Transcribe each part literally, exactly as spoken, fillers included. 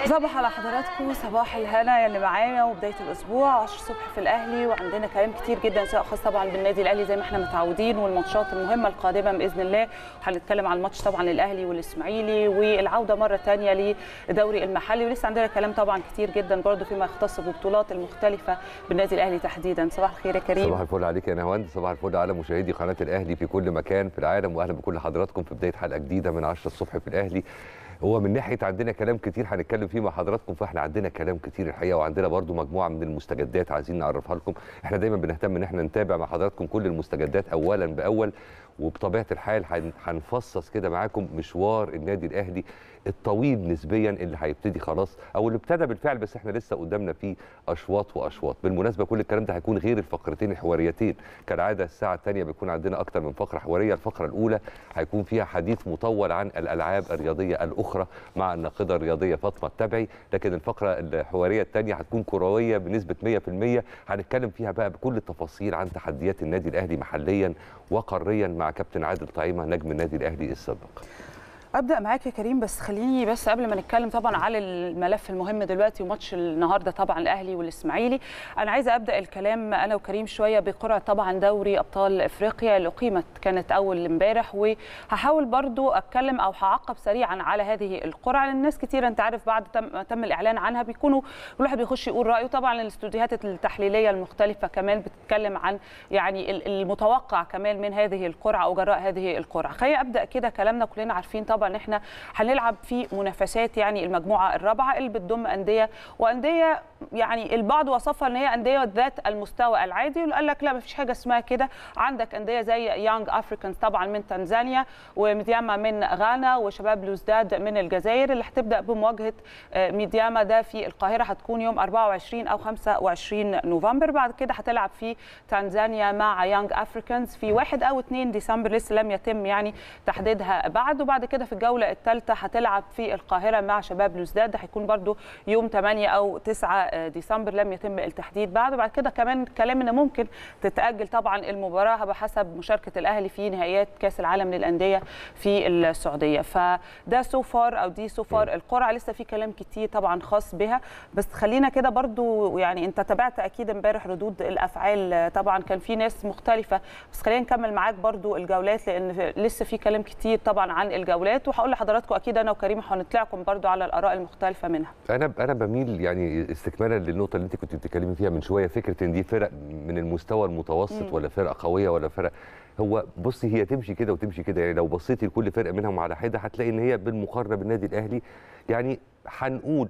صباح على حضراتكم، صباح الهنا يلي معانا وبدايه الاسبوع عشرة الصبح في الاهلي، وعندنا كلام كتير جدا سواء خاص طبعا بالنادي الاهلي زي ما احنا متعودين والماتشات المهمه القادمه باذن الله. وهنتكلم عن الماتش طبعا الاهلي والاسماعيلي والعوده مره ثانيه للدوري المحلي، ولسه عندنا كلام طبعا كتير جدا برضو فيما يختص بالبطولات المختلفه بالنادي الاهلي تحديدا. صباح الخير يا كريم. صباح الفل عليك يا نهاوند، صباح الفل على مشاهدي قناه الاهلي في كل مكان في العالم، واهلا بكل حضراتكم في بدايه حلقه جديده من عشرة الصبح في الاهلي. هو من ناحيه عندنا كلام كتير هنتكلم فيه مع حضراتكم، فاحنا عندنا كلام كتير الحقيقه، وعندنا برضو مجموعه من المستجدات عايزين نعرفها لكم. احنا دايما بنهتم ان احنا نتابع مع حضراتكم كل المستجدات اولا باول، وبطبيعه الحال هنفصص كده معاكم مشوار النادي الاهلي الطويل نسبيا اللي هيبتدي خلاص او اللي ابتدى بالفعل، بس احنا لسه قدامنا فيه اشواط واشواط. بالمناسبه كل الكلام ده هيكون غير الفقرتين الحواريتين، كالعاده الساعه الثانيه بيكون عندنا اكتر من فقره حواريه. الفقره الاولى هيكون فيها حديث مطول عن الالعاب الرياضيه الاخرى مع الناقده الرياضيه فاطمه التبعي، لكن الفقره الحواريه الثانيه هتكون كرويه بنسبه مية في المية، هنتكلم فيها بقى بكل التفاصيل عن تحديات النادي الاهلي محليا وقاريا مع كابتن عادل طعيمه نجم النادي الاهلي السابق. ابدا معاك يا كريم، بس خليني بس قبل ما نتكلم طبعا على الملف المهم دلوقتي وماتش النهارده طبعا الاهلي والاسماعيلي، انا عايزه ابدا الكلام انا وكريم شويه بقرعه طبعا دوري ابطال افريقيا اللي اقيمت كانت اول امبارح، وهحاول برضو اتكلم او هعقب سريعا على هذه القرعه لان الناس كتير انت عارف بعد تم, تم الاعلان عنها بيكونوا كل واحد بيخش يقول رايه. طبعا الاستوديوهات التحليليه المختلفه كمان بتتكلم عن يعني المتوقع كمان من هذه القرعه او جراء هذه القرعه. خلينا ابدا كده كلامنا، كلنا عارفين طبعا ان احنا هنلعب في منافسات يعني المجموعه الرابعه اللي بتضم انديه وانديه يعني البعض وصفها ان هي انديه ذات المستوى العادي، وقال لك لا ما فيش حاجه اسمها كده. عندك انديه زي يانج افريكانز طبعا من تنزانيا، وميدياما من غانا، وشباب بلوزداد من الجزائر اللي هتبدا بمواجهه ميدياما ده في القاهره، هتكون يوم أربعة وعشرين او خمسة وعشرين نوفمبر. بعد كده هتلعب في تنزانيا مع يانج افريكانز في واحد او اثنين ديسمبر، لسه لم يتم يعني تحديدها بعد. وبعد كده في الجوله الثالثه هتلعب في القاهره مع شباب بلوزداد، ده هيكون برده يوم ثمانية او تسعة ديسمبر، لم يتم التحديد بعد. وبعد كده كمان كلام ان ممكن تتاجل طبعا المباراه بحسب مشاركه الاهلي في نهائيات كاس العالم للانديه في السعوديه. فده سو فار او دي سو فار القرعه، لسه في كلام كتير طبعا خاص بها، بس خلينا كده برده يعني انت تابعت اكيد امبارح ردود الافعال، طبعا كان في ناس مختلفه، بس خلينا نكمل معاك برده الجولات لان لسه في كلام كتير طبعا عن الجولات، وهقول لحضراتكم اكيد انا وكريم هنطلعكم برده على الاراء المختلفه منها. انا انا بميل يعني استكمالا للنقطه اللي انت كنت بتتكلمي فيها من شويه، فكره ان دي فرق من المستوى المتوسط مم. ولا فرقه قويه ولا فرق، هو بصي هي تمشي كده وتمشي كده، يعني لو بصيتي لكل فرقه منهم على حده هتلاقي ان هي بالمقارنه بالنادي الاهلي يعني هنقول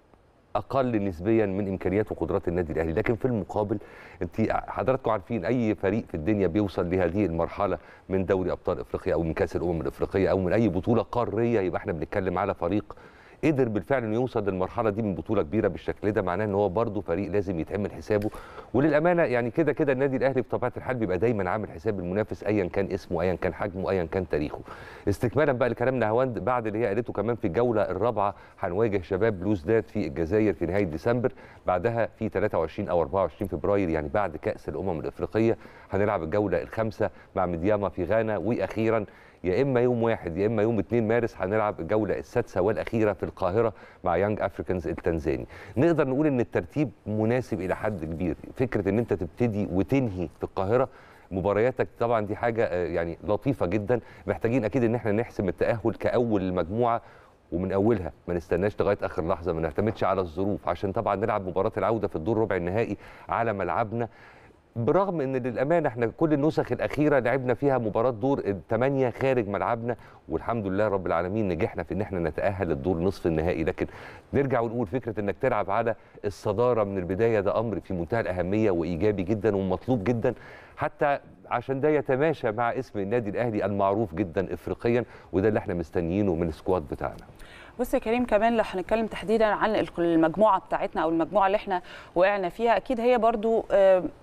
اقل نسبيا من امكانيات وقدرات النادي الاهلي، لكن في المقابل انت حضراتكم عارفين اي فريق في الدنيا بيوصل لهذه المرحله من دوري ابطال افريقيا او من كاس الامم الافريقيه او من اي بطوله قاريه، يبقى احنا بنتكلم على فريق قدر بالفعل انه يوصل للمرحله دي من بطوله كبيره بالشكل ده، معناه ان هو برده فريق لازم يتعمل حسابه. وللامانه يعني كده كده النادي الاهلي بطبيعه الحال بيبقى دايما عامل حساب المنافس ايا كان اسمه ايا كان حجمه ايا كان تاريخه. استكمالا بقى لكلامنا هواند بعد اللي هي قالته كمان في الجوله الرابعه هنواجه شباب بلوزداد في الجزائر في نهايه ديسمبر، بعدها في ثلاثة وعشرين او أربعة وعشرين فبراير يعني بعد كاس الامم الافريقيه هنلعب الجوله الخامسه مع ميدياما في غانا، واخيرا يا اما يوم واحد يا اما يوم اثنين مارس هنلعب الجوله السادسه والاخيره في القاهره مع يانج افريكانز التنزاني. نقدر نقول ان الترتيب مناسب الى حد كبير، فكره ان انت تبتدي وتنهي في القاهره مبارياتك طبعا دي حاجه يعني لطيفه جدا. محتاجين اكيد ان احنا نحسم التاهل كاول المجموعه ومن اولها، ما نستناش لغايه اخر لحظه، ما نعتمدش على الظروف عشان طبعا نلعب مباراه العوده في الدور ربع النهائي على ملعبنا، برغم ان للامانه احنا كل النسخ الاخيره لعبنا فيها مباراه دور الثمانيه خارج ملعبنا، والحمد لله رب العالمين نجحنا في ان احنا نتاهل للدور نصف النهائي. لكن نرجع ونقول فكره انك تلعب على الصداره من البدايه ده امر في منتهى الاهميه وايجابي جدا ومطلوب جدا، حتى عشان ده يتماشى مع اسم النادي الاهلي المعروف جدا افريقيا، وده اللي احنا مستنيينه من السكواد بتاعنا. بص يا كريم، كمان لو هنتكلم تحديدا عن المجموعه بتاعتنا او المجموعه اللي احنا وقعنا فيها، اكيد هي برضو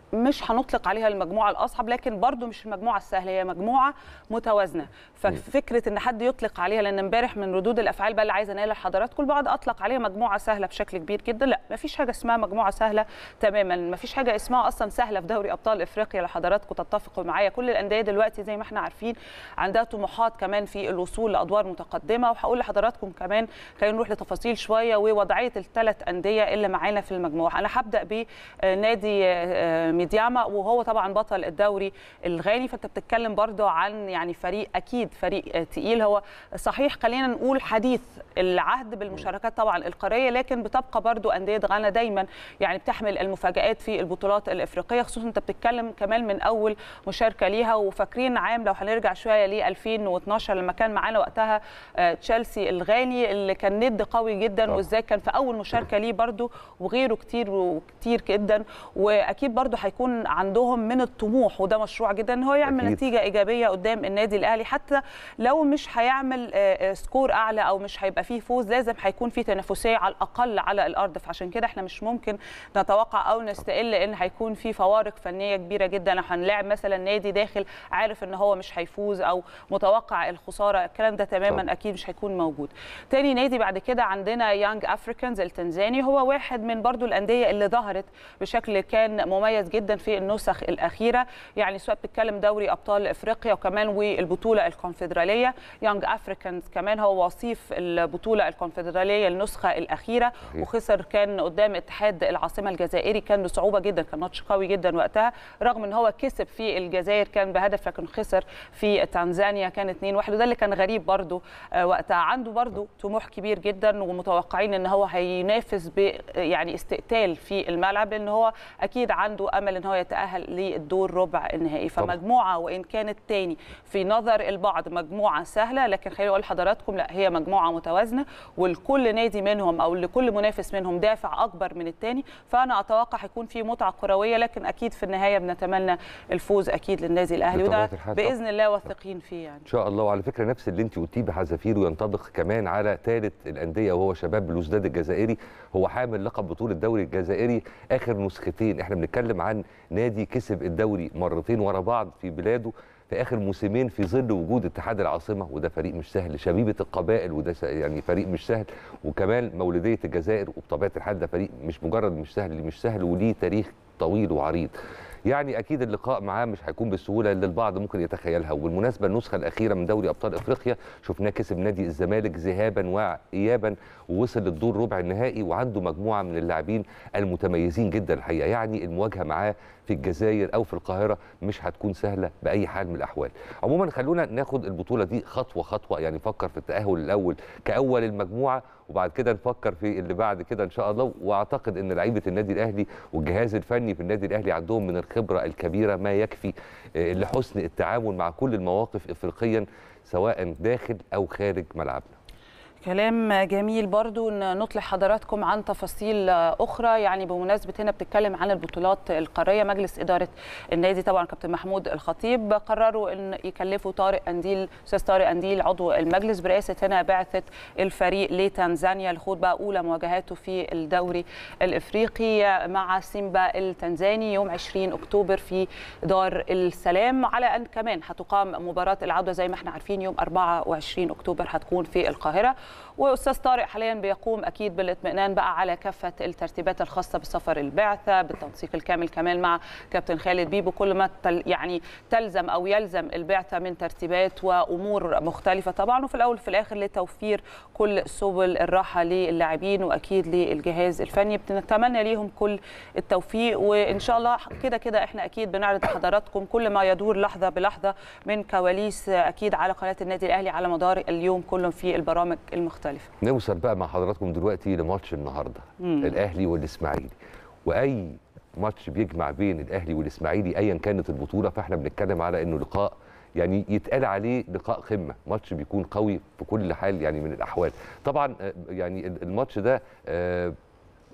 مش هنطلق عليها المجموعه الاصعب، لكن برضو مش المجموعه السهله، هي مجموعه متوازنه. ففكره ان حد يطلق عليها، لان امبارح من ردود الافعال بقى اللي عايزه انقلها لحضراتكم، البعض اطلق عليها مجموعه سهله بشكل كبير جدا. لا، ما فيش حاجه اسمها مجموعه سهله تماما، ما فيش حاجه اسمها اصلا سهله في دوري ابطال افريقيا. لو حضراتكم تتفقوا معايا، كل الانديه دلوقتي زي ما احنا عارفين عندها طموحات كمان في الوصول لادوار متقدمه. وهقول لحضراتكم كمان، خلينا نروح لتفاصيل شويه ووضعيه الثلاث انديه اللي معانا في المجموعه. انا هبدا بنادي ميدياما، وهو طبعا بطل الدوري الغاني. فانت بتتكلم برضو عن يعني فريق اكيد فريق تقيل. هو صحيح خلينا نقول حديث العهد بالمشاركات طبعا القاريه، لكن بتبقى برضو انديه غانا دايما يعني بتحمل المفاجآت في البطولات الافريقيه، خصوصا انت بتتكلم كمان من اول مشاركه ليها. وفاكرين عام لو هنرجع شويه ل ألفين واثناشر لما كان معانا وقتها تشيلسي الغاني اللي كان ند قوي جدا، وازاي كان في اول مشاركه ليه برضو، وغيره كتير وكتير جدا. واكيد برضو هيكون عندهم من الطموح، وده مشروع جدا، ان هو يعمل أكيد نتيجه ايجابيه قدام النادي الاهلي. حتى لو مش هيعمل سكور اعلى او مش هيبقى فيه فوز، لازم هيكون فيه تنافسيه على الاقل على الارض. فعشان كده احنا مش ممكن نتوقع او نستقل ان هيكون في فوارق فنيه كبيره جدا. لو هنلاعب مثلا نادي داخل عارف ان هو مش هيفوز او متوقع الخساره، الكلام ده تماما طب. اكيد مش هيكون موجود. تاني نادي بعد كده عندنا يانج افريكانز التنزاني، هو واحد من برضو الانديه اللي ظهرت بشكل كان مميز جدا في النسخ الاخيره، يعني سواء بتتكلم دوري ابطال افريقيا وكمان والبطوله الكونفدراليه. يانج افريكانز كمان هو وصيف البطوله الكونفدراليه النسخه الاخيره، وخسر كان قدام اتحاد العاصمه الجزائري، كان بصعوبه جدا، كان ماتش قوي جدا وقتها، رغم ان هو كسب في الجزائر كان بهدف، لكن خسر في تنزانيا كان اتنين واحد، وده اللي كان غريب برضو وقتها. عنده برضو طموح كبير جدا، ومتوقعين ان هو هينافس ب يعني استقتال في الملعب، لان هو اكيد عنده امل ان هو يتاهل للدور ربع النهائي. فمجموعه وان كانت تاني في نظر البعض مجموعه سهله، لكن خليني اقول لحضراتكم لا، هي مجموعه متوازنه، ولكل نادي منهم او لكل منافس منهم دافع اكبر من الثاني. فانا اتوقع هيكون في متعه كرويه، لكن اكيد في النهايه بنتمنى الفوز اكيد للنادي الاهلي، وده باذن الله واثقين فيه يعني ان شاء الله. وعلى فكره نفس اللي انت قلتيه بحذافيره ينطبق كمان على ثالث الانديه، وهو شباب بلوزداد الجزائري. هو حامل لقب بطوله الدوري الجزائري اخر نسختين. احنا بنتكلم عن نادي كسب الدوري مرتين ورا بعض في بلاده في اخر موسمين في ظل وجود اتحاد العاصمه، وده فريق مش سهل. شبيبه القبائل، وده يعني فريق مش سهل. وكمان مولوديه الجزائر، وبطبيعه الحال ده فريق مش مجرد مش سهل، اللي مش سهل وليه تاريخ طويل وعريض. يعني اكيد اللقاء معاه مش هيكون بالسهوله اللي البعض ممكن يتخيلها. وبالمناسبه النسخه الاخيره من دوري ابطال افريقيا شفناه كسب نادي الزمالك ذهابا وايابا، ووصل للدور ربع النهائي، وعنده مجموعه من اللاعبين المتميزين جدا الحقيقه. يعني المواجهه معاه في الجزائر او في القاهره مش هتكون سهله باي حال من الاحوال. عموما خلونا ناخد البطوله دي خطوه خطوه، يعني نفكر في التاهل الاول كاول المجموعه، وبعد كده نفكر في اللي بعد كده ان شاء الله. واعتقد ان لعيبه النادي الاهلي والجهاز الفني في النادي الاهلي عندهم من الخبره الكبيره ما يكفي لحسن التعامل مع كل المواقف افريقيا سواء داخل او خارج ملعبنا. كلام جميل. برضو نطلع حضراتكم عن تفاصيل أخرى. يعني بمناسبة هنا بتتكلم عن البطولات القارية، مجلس إدارة النادي طبعا كابتن محمود الخطيب قرروا أن يكلفوا طارق أنديل، أستاذ طارق أنديل عضو المجلس برئاسة هنا بعثة الفريق لتنزانيا لخوض بقى أولى مواجهاته في الدوري الإفريقي مع سيمبا التنزاني يوم عشرين أكتوبر في دار السلام، على أن كمان هتقام مباراة العودة زي ما احنا عارفين يوم أربعة وعشرين أكتوبر هتكون في القاهرة. واستاذ طارق حاليا بيقوم اكيد بالاطمئنان بقى على كافه الترتيبات الخاصه بسفر البعثه بالتنسيق الكامل كمان مع كابتن خالد بيبو، كل ما تل يعني تلزم او يلزم البعثه من ترتيبات وامور مختلفه طبعا، وفي الاول وفي الاخر لتوفير كل سبل الراحه للاعبين واكيد للجهاز الفني. بنتمنى ليهم كل التوفيق، وان شاء الله كده كده احنا اكيد بنعرض لحضراتكم كل ما يدور لحظه بلحظه من كواليس اكيد على قناه النادي الاهلي على مدار اليوم كله في البرامج المختلفه. نوصل بقى مع حضراتكم دلوقتي لماتش النهارده، مم. الاهلي والاسماعيلي. واي ماتش بيجمع بين الاهلي والاسماعيلي ايا كانت البطوله، فاحنا بنتكلم على انه لقاء يعني يتقال عليه لقاء قمه، ماتش بيكون قوي في كل حال يعني من الاحوال. طبعا يعني الماتش ده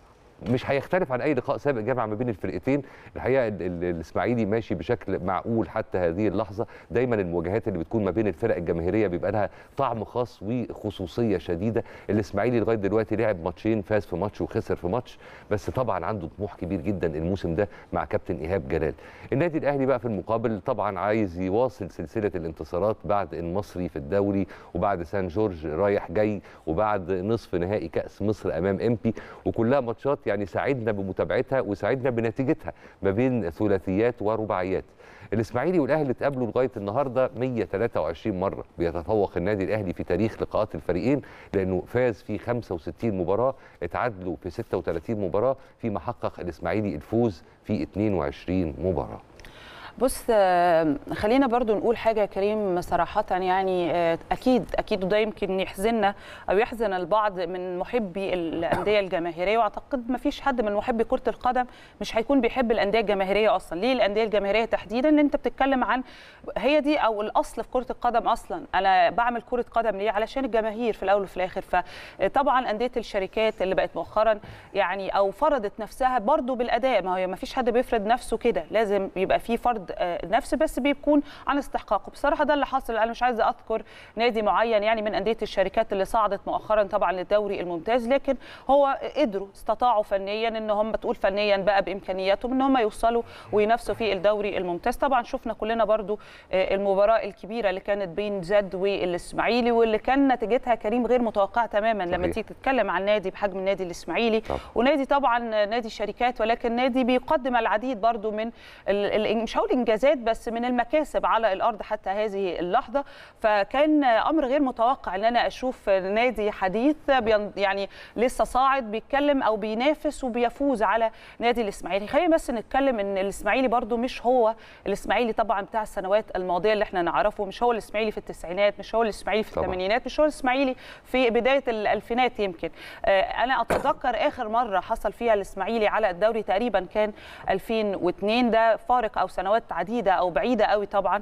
مش هيختلف عن اي لقاء سابق جمع ما بين الفرقتين. الحقيقه الاسماعيلي ماشي بشكل معقول حتى هذه اللحظه. دايما المواجهات اللي بتكون ما بين الفرق الجماهيريه بيبقى لها طعم خاص وخصوصيه شديده. الاسماعيلي لغايه دلوقتي لعب ماتشين، فاز في ماتش وخسر في ماتش، بس طبعا عنده طموح كبير جدا الموسم ده مع كابتن ايهاب جلال. النادي الاهلي بقى في المقابل طبعا عايز يواصل سلسله الانتصارات بعد المصري في الدوري، وبعد سان جورج رايح جاي، وبعد نصف نهائي كاس مصر امام امبي، وكلها ماتشات يعني ساعدنا بمتابعتها وساعدنا بنتيجتها ما بين ثلاثيات ورباعيات. الاسماعيلي والاهلي اتقابلوا لغايه النهارده مية وتلاتة وعشرين مره. بيتفوق النادي الاهلي في تاريخ لقاءات الفريقين لانه فاز في خمسة وستين مباراه، اتعادلوا في ستة وتلاتين مباراه، فيما حقق الاسماعيلي الفوز في اتنين وعشرين مباراه. بص خلينا برضو نقول حاجه يا كريم صراحه، يعني اكيد اكيد وده يمكن يحزننا او يحزن البعض من محبي الانديه الجماهيريه، واعتقد ما فيش حد من محبي كره القدم مش هيكون بيحب الانديه الجماهيريه اصلا. ليه الانديه الجماهيريه تحديدا؟ ان انت بتتكلم عن هي دي او الاصل في كره القدم اصلا. انا بعمل كره قدم ليه؟ علشان الجماهير في الاول وفي الاخر. فطبعا انديه الشركات اللي بقت مؤخرا يعني او فرضت نفسها برضو بالاداء، ما هي ما فيش حد بيفرض نفسه كده، لازم يبقى في فرض نفس بس بيكون عن استحقاقه. بصراحه ده اللي حصل. انا مش عايزه اذكر نادي معين يعني من انديه الشركات اللي صعدت مؤخرا طبعا للدوري الممتاز، لكن هو قدروا استطاعوا فنيا ان هم تقول فنيا بقى بامكانياتهم ان هم يوصلوا وينافسوا في الدوري الممتاز. طبعا شفنا كلنا برضو المباراه الكبيره اللي كانت بين زد والاسماعيلي، واللي كان نتيجتها كريم غير متوقعه تماما. صحيح. لما تيجي تتكلم عن نادي بحجم النادي الاسماعيلي طب. ونادي طبعا نادي الشركات، ولكن نادي بيقدم العديد برضو من مش هقول انجازات بس من المكاسب على الارض حتى هذه اللحظه. فكان امر غير متوقع ان انا اشوف نادي حديث يعني لسه صاعد بيتكلم او بينافس وبيفوز على نادي الاسماعيلي. خلينا بس نتكلم ان الاسماعيلي برضو مش هو الاسماعيلي طبعا بتاع السنوات الماضيه اللي احنا نعرفه، مش هو الاسماعيلي في التسعينات، مش هو الاسماعيلي في الثمانينات، مش هو الاسماعيلي في بدايه الالفينات. يمكن انا اتذكر اخر مره حصل فيها الاسماعيلي على الدوري تقريبا كان ألفين واثنين، ده فارق او سنوات عديده او بعيده قوي. طبعا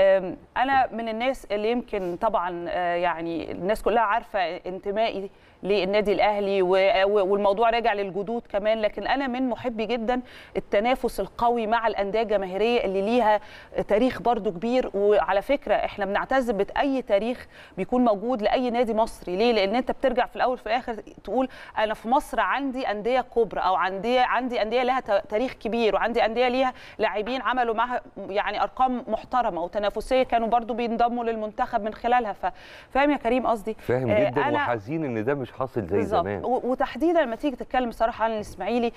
انا من الناس اللي يمكن طبعا يعني الناس كلها عارفه انتمائي للنادي الاهلي والموضوع راجع للجدود كمان، لكن انا من محبي جدا التنافس القوي مع الانديه الجماهيريه اللي ليها تاريخ برضو كبير. وعلى فكره احنا بنعتز باي تاريخ بيكون موجود لاي نادي مصري. ليه؟ لان انت بترجع في الاول في الاخر تقول انا في مصر عندي انديه كبرى او عندي عندي انديه لها تاريخ كبير، وعندي انديه ليها لاعبين عملوا معها يعني ارقام محترمه وتنافسيه كانوا برضو بينضموا للمنتخب من خلالها. فاهم يا كريم قصدي؟ فاهم جدا. وحزين ان ده مش حاصل زي زمان. وتحديدا لما تيجي تتكلم صراحه عن الاسماعيلي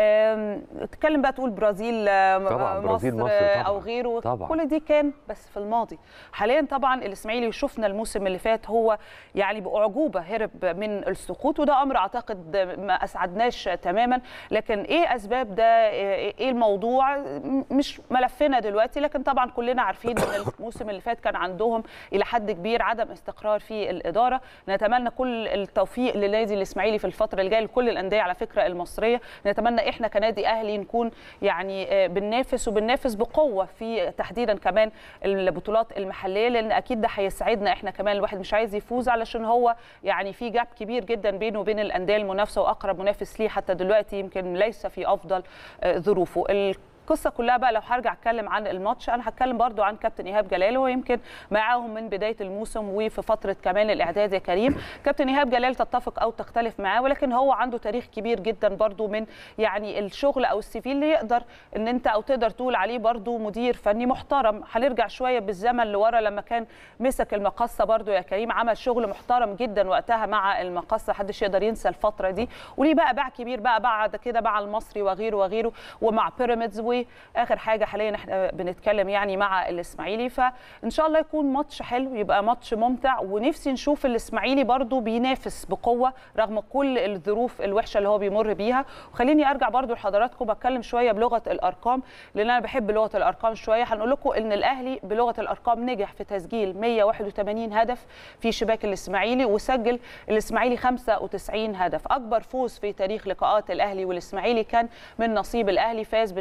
تتكلم بقى تقول برازيل طبعا مصر, برازيل مصر طبعا. او غيره طبعا. كل دي كان بس في الماضي. حاليا طبعا الاسماعيلي شفنا الموسم اللي فات هو يعني باعجوبه هرب من السقوط، وده امر اعتقد ما اسعدناش تماما. لكن ايه اسباب ده؟ ايه الموضوع؟ مش ملفنا دلوقتي، لكن طبعا كلنا عارفين ان الموسم اللي فات كان عندهم الى حد كبير عدم استقرار في الاداره. نتمنى كل التوفيق للنادي الاسماعيلي في الفتره الجايه، لكل الانديه على فكره المصريه. نتمنى احنا كنادي اهلي نكون يعني بننافس وبننافس بقوه في تحديدا كمان البطولات المحليه، لان اكيد ده هيسعدنا احنا كمان. الواحد مش عايز يفوز علشان هو يعني في جاب كبير جدا بينه وبين الانديه المنافسه، واقرب منافس ليه حتى دلوقتي يمكن ليس في افضل ظروفه. القصه كلها بقى لو هرجع اتكلم عن الماتش، انا هتكلم برضو عن كابتن ايهاب جلال، هو يمكن معاهم من بدايه الموسم وفي فتره كمان الاعداد يا كريم. كابتن ايهاب جلال تتفق او تختلف معاه، ولكن هو عنده تاريخ كبير جدا برضو من يعني الشغل او السي في اللي يقدر ان انت او تقدر تقول عليه برضو مدير فني محترم. هنرجع شويه بالزمن لورا لما كان مسك المقصه برضو يا كريم، عمل شغل محترم جدا وقتها مع المقصه، محدش يقدر ينسى الفتره دي. وليه بقى باع كبير بقى بعد كده مع المصري وغيره وغيره ومع بيراميدز، واخر حاجه حاليا احنا بنتكلم يعني مع الاسماعيلي. فان شاء الله يكون ماتش حلو، يبقى ماتش ممتع، ونفسي نشوف الاسماعيلي برضو بينافس بقوه رغم كل الظروف الوحشه اللي هو بيمر بيها. وخليني ارجع برضو لحضراتكم بتكلم شويه بلغه الارقام، لان انا بحب لغه الارقام شويه. هنقول لكم ان الاهلي بلغه الارقام نجح في تسجيل مية وواحد وثمانين هدف في شباك الاسماعيلي، وسجل الاسماعيلي خمسة وتسعين هدف. اكبر فوز في تاريخ لقاءات الاهلي والاسماعيلي كان من نصيب الاهلي، فاز بنتيجه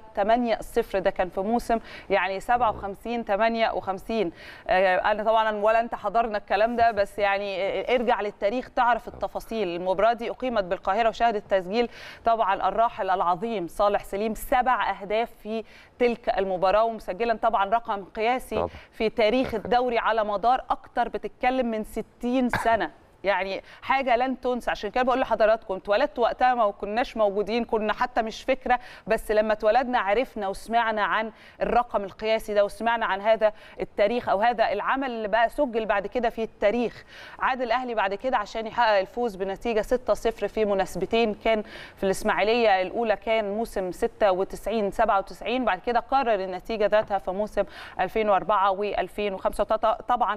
ثمانية صفر، ده كان في موسم يعني سبعة وخمسين ثمانية وخمسين. انا طبعا ولا انت حضرنا الكلام ده، بس يعني ارجع للتاريخ تعرف التفاصيل. المباراه دي اقيمت بالقاهره وشهدت تسجيل طبعا الراحل العظيم صالح سليم سبع اهداف في تلك المباراه، ومسجلا طبعا رقم قياسي في تاريخ الدوري على مدار اكتر بتتكلم من ستين سنه، يعني حاجه لن تنسى. عشان كده بقول لحضراتكم اتولدت وقتها ما كناش موجودين، كنا حتى مش فكره، بس لما اتولدنا عرفنا وسمعنا عن الرقم القياسي ده وسمعنا عن هذا التاريخ او هذا العمل اللي بقى سجل بعد كده في التاريخ. عاد الاهلي بعد كده عشان يحقق الفوز بنتيجه ستة صفر في مناسبتين، كان في الاسماعيليه الاولى كان موسم ستة وتسعين سبعة وتسعين، بعد كده قرر النتيجه ذاتها في موسم ألفين وأربعة وألفين وخمسة. طبعا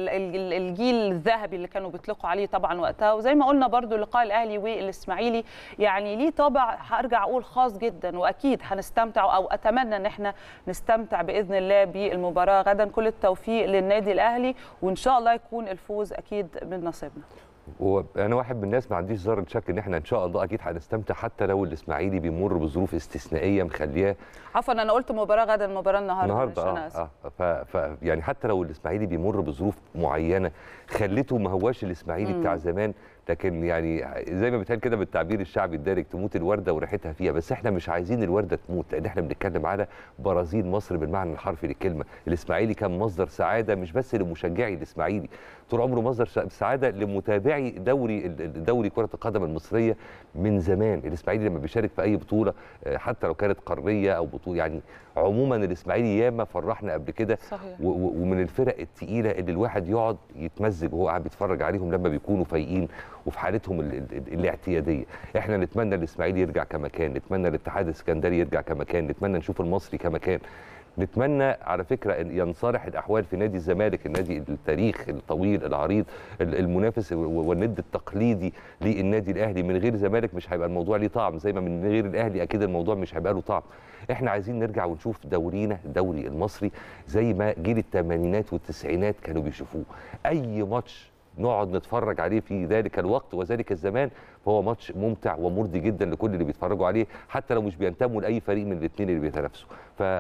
الجيل الذهبي اللي كانوا بيطلقوا عليه طبعا وقتها، وزي ما قلنا برضو لقاء الاهلي والاسماعيلي يعني ليه طابع هرجع اقول خاص جدا، واكيد هنستمتع او اتمنى ان احنا نستمتع باذن الله بالمباراه غدا. كل التوفيق للنادي الاهلي، وان شاء الله يكون الفوز اكيد من نصيبنا. وانا واحد من الناس ما عنديش ذره شك ان احنا ان شاء الله اكيد هنستمتع، حتى لو الاسماعيلي بيمر بظروف استثنائيه مخليه. عفوا انا قلت مباراه غدا، المباراه النهارده النهارده اه اه ف... ف يعني حتى لو الاسماعيلي بيمر بظروف معينه خلته ما هواش الاسماعيلي بتاع زمان، لكن يعني زي ما بيتقال كده بالتعبير الشعبي الدارج تموت الورده وريحتها فيها، بس احنا مش عايزين الورده تموت، لان احنا بنتكلم على برازيل مصر بالمعنى الحرفي للكلمه. الاسماعيلي كان مصدر سعاده مش بس لمشجعي الاسماعيلي، طول عمره مصدر سعاده لمتابعي دوري دوري كره القدم المصريه من زمان. الاسماعيلي لما بيشارك في اي بطوله حتى لو كانت قاريه او بطوله، يعني عموما الاسماعيلي ياما فرحنا قبل كده، ومن الفرق الثقيله اللي الواحد يقعد يتمزج وهو قاعد بيتفرج عليهم لما بيكونوا فايقين وفي حالتهم ال ال الاعتياديه. احنا نتمنى الاسماعيلي يرجع كما كان، نتمنى الاتحاد السكندري يرجع كما كان، نتمنى نشوف المصري كما كان، نتمنى على فكره ان ينصلح الاحوال في نادي الزمالك، النادي التاريخ الطويل العريض المنافس والند التقليدي للنادي الاهلي. من غير زمالك مش هيبقى الموضوع ليه طعم، زي ما من غير الاهلي اكيد الموضوع مش هيبقى له طعم. احنا عايزين نرجع ونشوف دورينا الدوري المصري زي ما جيل الثمانينات والتسعينات كانوا بيشوفوه. اي ماتش نقعد نتفرج عليه في ذلك الوقت وذلك الزمان فهو ماتش ممتع ومرضي جدا لكل اللي بيتفرجوا عليه، حتى لو مش بينتموا لاي فريق من الاثنين اللي بيتنافسوا.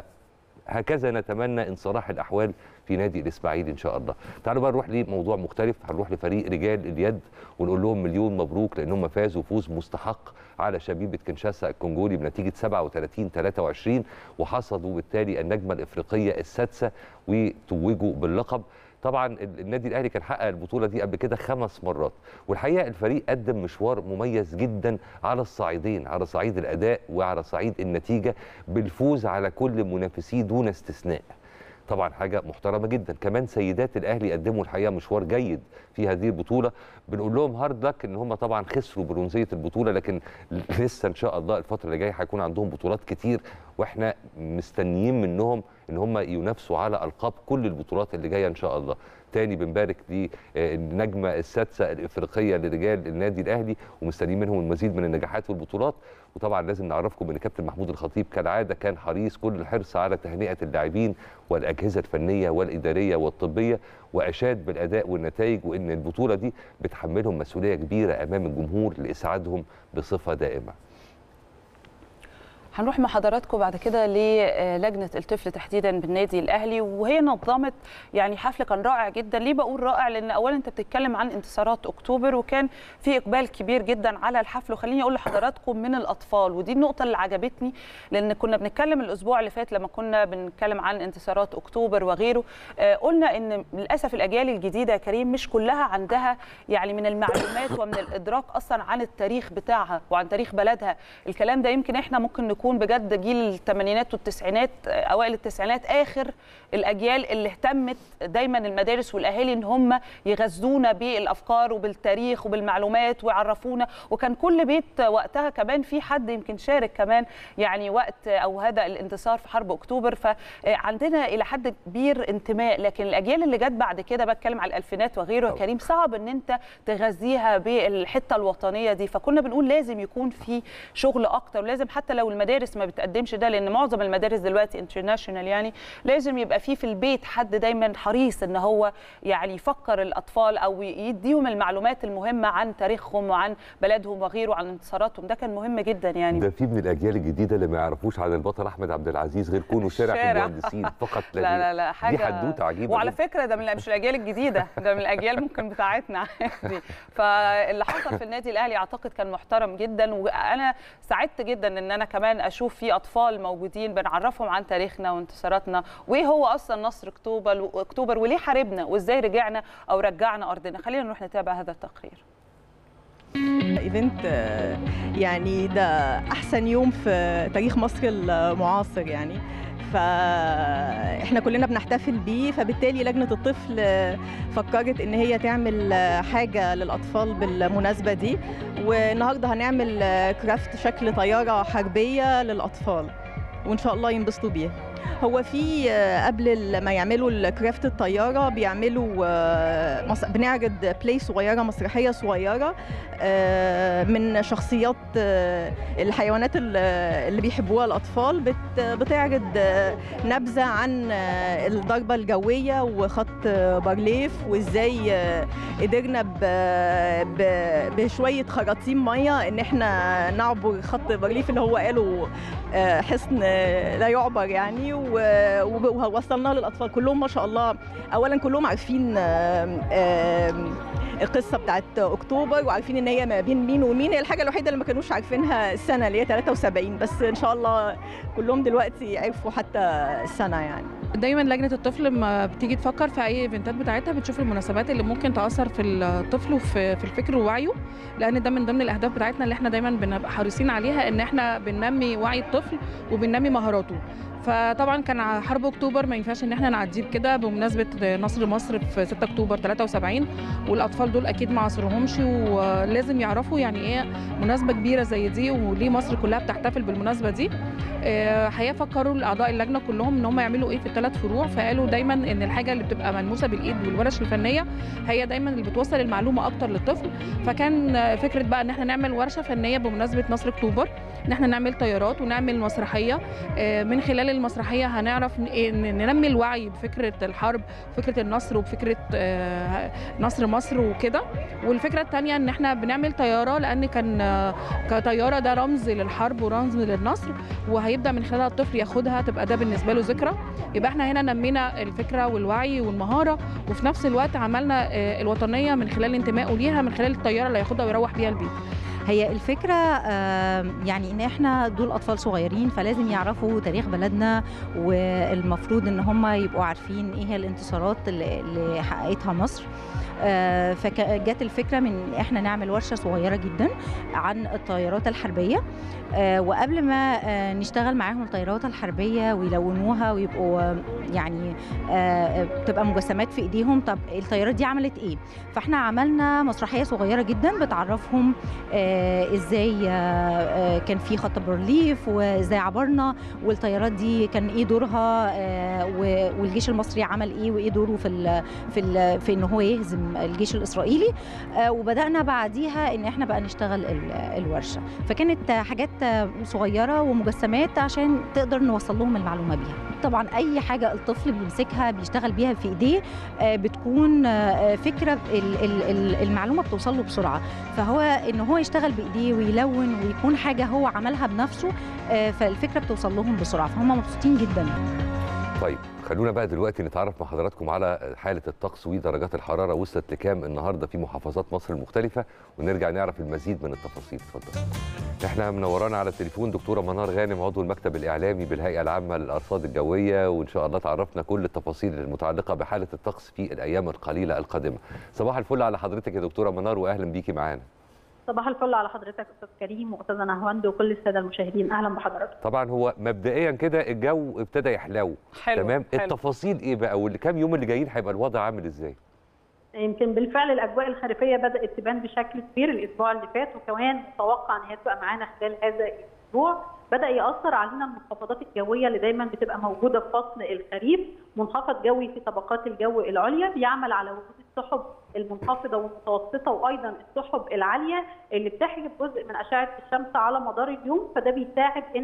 فهكذا نتمنى انصلاح الاحوال في نادي الاسماعيلي ان شاء الله. تعالوا بقى نروح لموضوع مختلف، هنروح لفريق رجال اليد ونقول لهم مليون مبروك لان هم فازوا فوز مستحق على شبيبه كنشاسا الكونغولي بنتيجه سبعة وثلاثين ثلاثة وعشرين، وحصدوا بالتالي النجمه الافريقيه السادسه وتوجوا باللقب. طبعا النادي الاهلي كان حقق البطوله دي قبل كده خمس مرات، والحقيقه الفريق قدم مشوار مميز جدا على الصعيدين، على صعيد الاداء وعلى صعيد النتيجه، بالفوز على كل منافسيه دون استثناء. طبعا حاجه محترمه جدا. كمان سيدات الاهلي قدموا الحقيقه مشوار جيد في هذه البطوله، بنقول لهم هارد لك ان هم طبعا خسروا برونزيه البطوله، لكن لسه ان شاء الله الفتره اللي جايه هيكون عندهم بطولات كتير، واحنا مستنيين منهم ان هم ينافسوا على القاب كل البطولات اللي جايه ان شاء الله. تاني بنبارك للنجمه السادسه الافريقيه لرجال النادي الاهلي، ومستنيين منهم المزيد من النجاحات والبطولات. وطبعا لازم نعرفكم ان كابتن محمود الخطيب كالعاده كان حريص كل الحرص على تهنئه اللاعبين والاجهزه الفنيه والاداريه والطبيه، واشاد بالاداء والنتائج، وان البطوله دي بتحملهم مسؤوليه كبيره امام الجمهور لاسعادهم بصفه دائمه. هنروح مع حضراتكم بعد كده للجنه الطفل تحديدا بالنادي الاهلي، وهي نظمت يعني حفل كان رائع جدا. ليه بقول رائع؟ لان اولا انت بتتكلم عن انتصارات اكتوبر وكان في اقبال كبير جدا على الحفل، وخليني اقول لحضراتكم من الاطفال، ودي النقطه اللي عجبتني، لان كنا بنتكلم الاسبوع اللي فات لما كنا بنتكلم عن انتصارات اكتوبر وغيره، آه قلنا ان للاسف الاجيال الجديده يا كريم مش كلها عندها يعني من المعلومات ومن الادراك اصلا عن التاريخ بتاعها وعن تاريخ بلدها. الكلام ده يمكن احنا ممكن نكون بجد جيل الثمانينات والتسعينات اوائل التسعينات اخر الاجيال اللي اهتمت دايما المدارس والاهالي ان هم يغذونا بالافكار وبالتاريخ وبالمعلومات ويعرفونا، وكان كل بيت وقتها كمان في حد يمكن شارك كمان يعني وقت او هذا الانتصار في حرب اكتوبر، فعندنا الى حد كبير انتماء. لكن الاجيال اللي جت بعد كده بتكلم على الالفينات وغيره يا كريم صعب ان انت تغذيها بالحته الوطنيه دي، فكنا بنقول لازم يكون في شغل اكتر، ولازم حتى لو المدارس المدارس ما بتقدمش ده، لان معظم المدارس دلوقتي انترناشونال، يعني لازم يبقى في في البيت حد دايما حريص ان هو يعني يفكر الاطفال او يديهم المعلومات المهمه عن تاريخهم وعن بلدهم وغيره، عن انتصاراتهم. ده كان مهم جدا يعني. ده في من الاجيال الجديده اللي ما يعرفوش عن البطل احمد عبد العزيز غير كونه شارع في المهندسين فقط لا لا لا لا حاجه دي حدوته عجيبه. وعلى فكره ده من مش الاجيال الجديده، ده من الاجيال ممكن بتاعتنا عادي. فاللي حصل في النادي الاهلي اعتقد كان محترم جدا، وانا سعدت جدا ان انا كمان اشوف في اطفال موجودين بنعرفهم عن تاريخنا وانتصاراتنا، وايه هو اصلا نصر اكتوبر اكتوبر وليه حاربنا وازاي رجعنا او رجعنا ارضنا. خلينا نروح نتابع هذا التقرير. ايفنت يعني ده احسن يوم في تاريخ مصر المعاصر يعني، فاحنا كلنا بنحتفل بيه. فبالتالي لجنه الطفل فكرت ان هي تعمل حاجه للاطفال بالمناسبه دي، والنهارده هنعمل كرافت شكل طياره حربيه للاطفال وان شاء الله ينبسطوا بيها. هو في قبل ما يعملوا الكرافت الطياره بيعملوا بنعرض بلاي صغيره مسرحيه صغيره من شخصيات الحيوانات اللي بيحبوها الاطفال، بتعرض نبذه عن الضربه الجويه وخط بارليف، وازاي قدرنا بشويه خراطيم ميه ان احنا نعبر خط بارليف اللي هو قالوا حصن لا يعبر يعني، ووصلناه للاطفال كلهم ما شاء الله. اولا كلهم عارفين القصه بتاعت اكتوبر وعارفين ان هي ما بين مين ومين. هي الحاجه الوحيده اللي ما كانوش عارفينها السنه اللي هي ثلاثة وسبعين، بس ان شاء الله كلهم دلوقتي عرفوا حتى السنه يعني. دايما لجنه الطفل لما بتيجي تفكر في اي ايفنتات بتاعتها بتشوف المناسبات اللي ممكن تاثر في الطفل وفي في الفكر ووعيه، لان ده من ضمن الاهداف بتاعتنا اللي احنا دايما بنبقى حريصين عليها، ان احنا بننمي وعي الطفل وبننمي مهاراته. فطبعا كان حرب اكتوبر ما ينفعش ان احنا نعديه كده بمناسبه نصر مصر في ستة اكتوبر ثلاثة وسبعين، والاطفال دول اكيد ما عصرهمش ولازم يعرفوا يعني ايه مناسبه كبيره زي دي وليه مصر كلها بتحتفل بالمناسبه دي. حقيقه فكروا اعضاء اللجنه كلهم ان هم يعملوا ايه في الثلاث فروع، فقالوا دايما ان الحاجه اللي بتبقى ملموسه بالايد والورش الفنيه هي دايما اللي بتوصل المعلومه اكتر للطفل. فكان فكره بقى ان احنا نعمل ورشه فنيه بمناسبه نصر اكتوبر، ان احنا نعمل طيارات ونعمل مسرحيه. من خلال المسرحيه هنعرف ننمي الوعي بفكره الحرب، فكره النصر وبفكره نصر مصر وكده. والفكره الثانيه ان احنا بنعمل طياره، لان كان كطياره ده رمز للحرب ورمز للنصر، وهيبدا من خلالها الطفل ياخدها تبقى ده بالنسبه له ذكرى. يبقى احنا هنا نمينا الفكره والوعي والمهاره، وفي نفس الوقت عملنا الوطنيه من خلال انتمائه ليها، من خلال الطياره اللي هياخدها ويروح بيها البيت. هي الفكرة يعني ان احنا دول اطفال صغيرين فلازم يعرفوا تاريخ بلدنا، والمفروض ان هم يبقوا عارفين ايه هي الانتصارات اللي حققتها مصر. فجت الفكرة من احنا نعمل ورشة صغيرة جدا عن الطيارات الحربية، وقبل ما نشتغل معاهم الطيارات الحربية ويلونوها ويبقوا يعني تبقى مجسمات في ايديهم، طب الطيارات دي عملت ايه؟ فاحنا عملنا مسرحية صغيرة جدا بتعرفهم ازاي كان في خط بارليف وازاي عبرنا، والطيارات دي كان ايه دورها، والجيش المصري عمل ايه وايه دوره في ال في ال في ان هو يهزم الجيش الاسرائيلي. وبدانا بعديها ان احنا بقى نشتغل الورشه، فكانت حاجات صغيره ومجسمات عشان تقدر نوصل لهم المعلومه بيها. طبعا اي حاجه الطفل بيمسكها بيشتغل بيها في ايديه بتكون فكره المعلومه بتوصل له بسرعه، فهو ان هو يشتغل بايديه ويلون ويكون حاجه هو عملها بنفسه، فالفكره بتوصل لهم بسرعه، فهم مبسوطين جدا. طيب خلونا بقى دلوقتي نتعرف مع حضراتكم على حاله الطقس ودرجات الحراره وصلت لكام النهارده في محافظات مصر المختلفه، ونرجع نعرف المزيد من التفاصيل. اتفضل. احنا منورانا على التليفون دكتوره منار غانم عضو المكتب الاعلامي بالهيئه العامه للارصاد الجويه، وان شاء الله تعرفنا كل التفاصيل المتعلقه بحاله الطقس في الايام القليله القادمه. صباح الفل على حضرتك يا دكتوره منار واهلا بيكي معانا. صباح الفل على حضرتك استاذ كريم واستاذه نهاوند وكل الساده المشاهدين، اهلا بحضرتك. طبعا هو مبدئيا كده الجو ابتدى يحلو. حلو. تمام. حلو. التفاصيل ايه بقى والكام يوم اللي جايين هيبقى الوضع عامل ازاي؟ يمكن بالفعل الاجواء الخريفيه بدات تبان بشكل كبير الاسبوع اللي فات، وكمان متوقع ان هي تبقى معانا خلال هذا الاسبوع. بدا ياثر علينا المنخفضات الجويه اللي دايما بتبقى موجوده في فصل الخريف، منخفض جوي في طبقات الجو العليا بيعمل على وجود السحب المنخفضه والمتوسطه وايضا السحب العاليه اللي بتحجب جزء من اشعه الشمس على مدار اليوم، فده بيساعد ان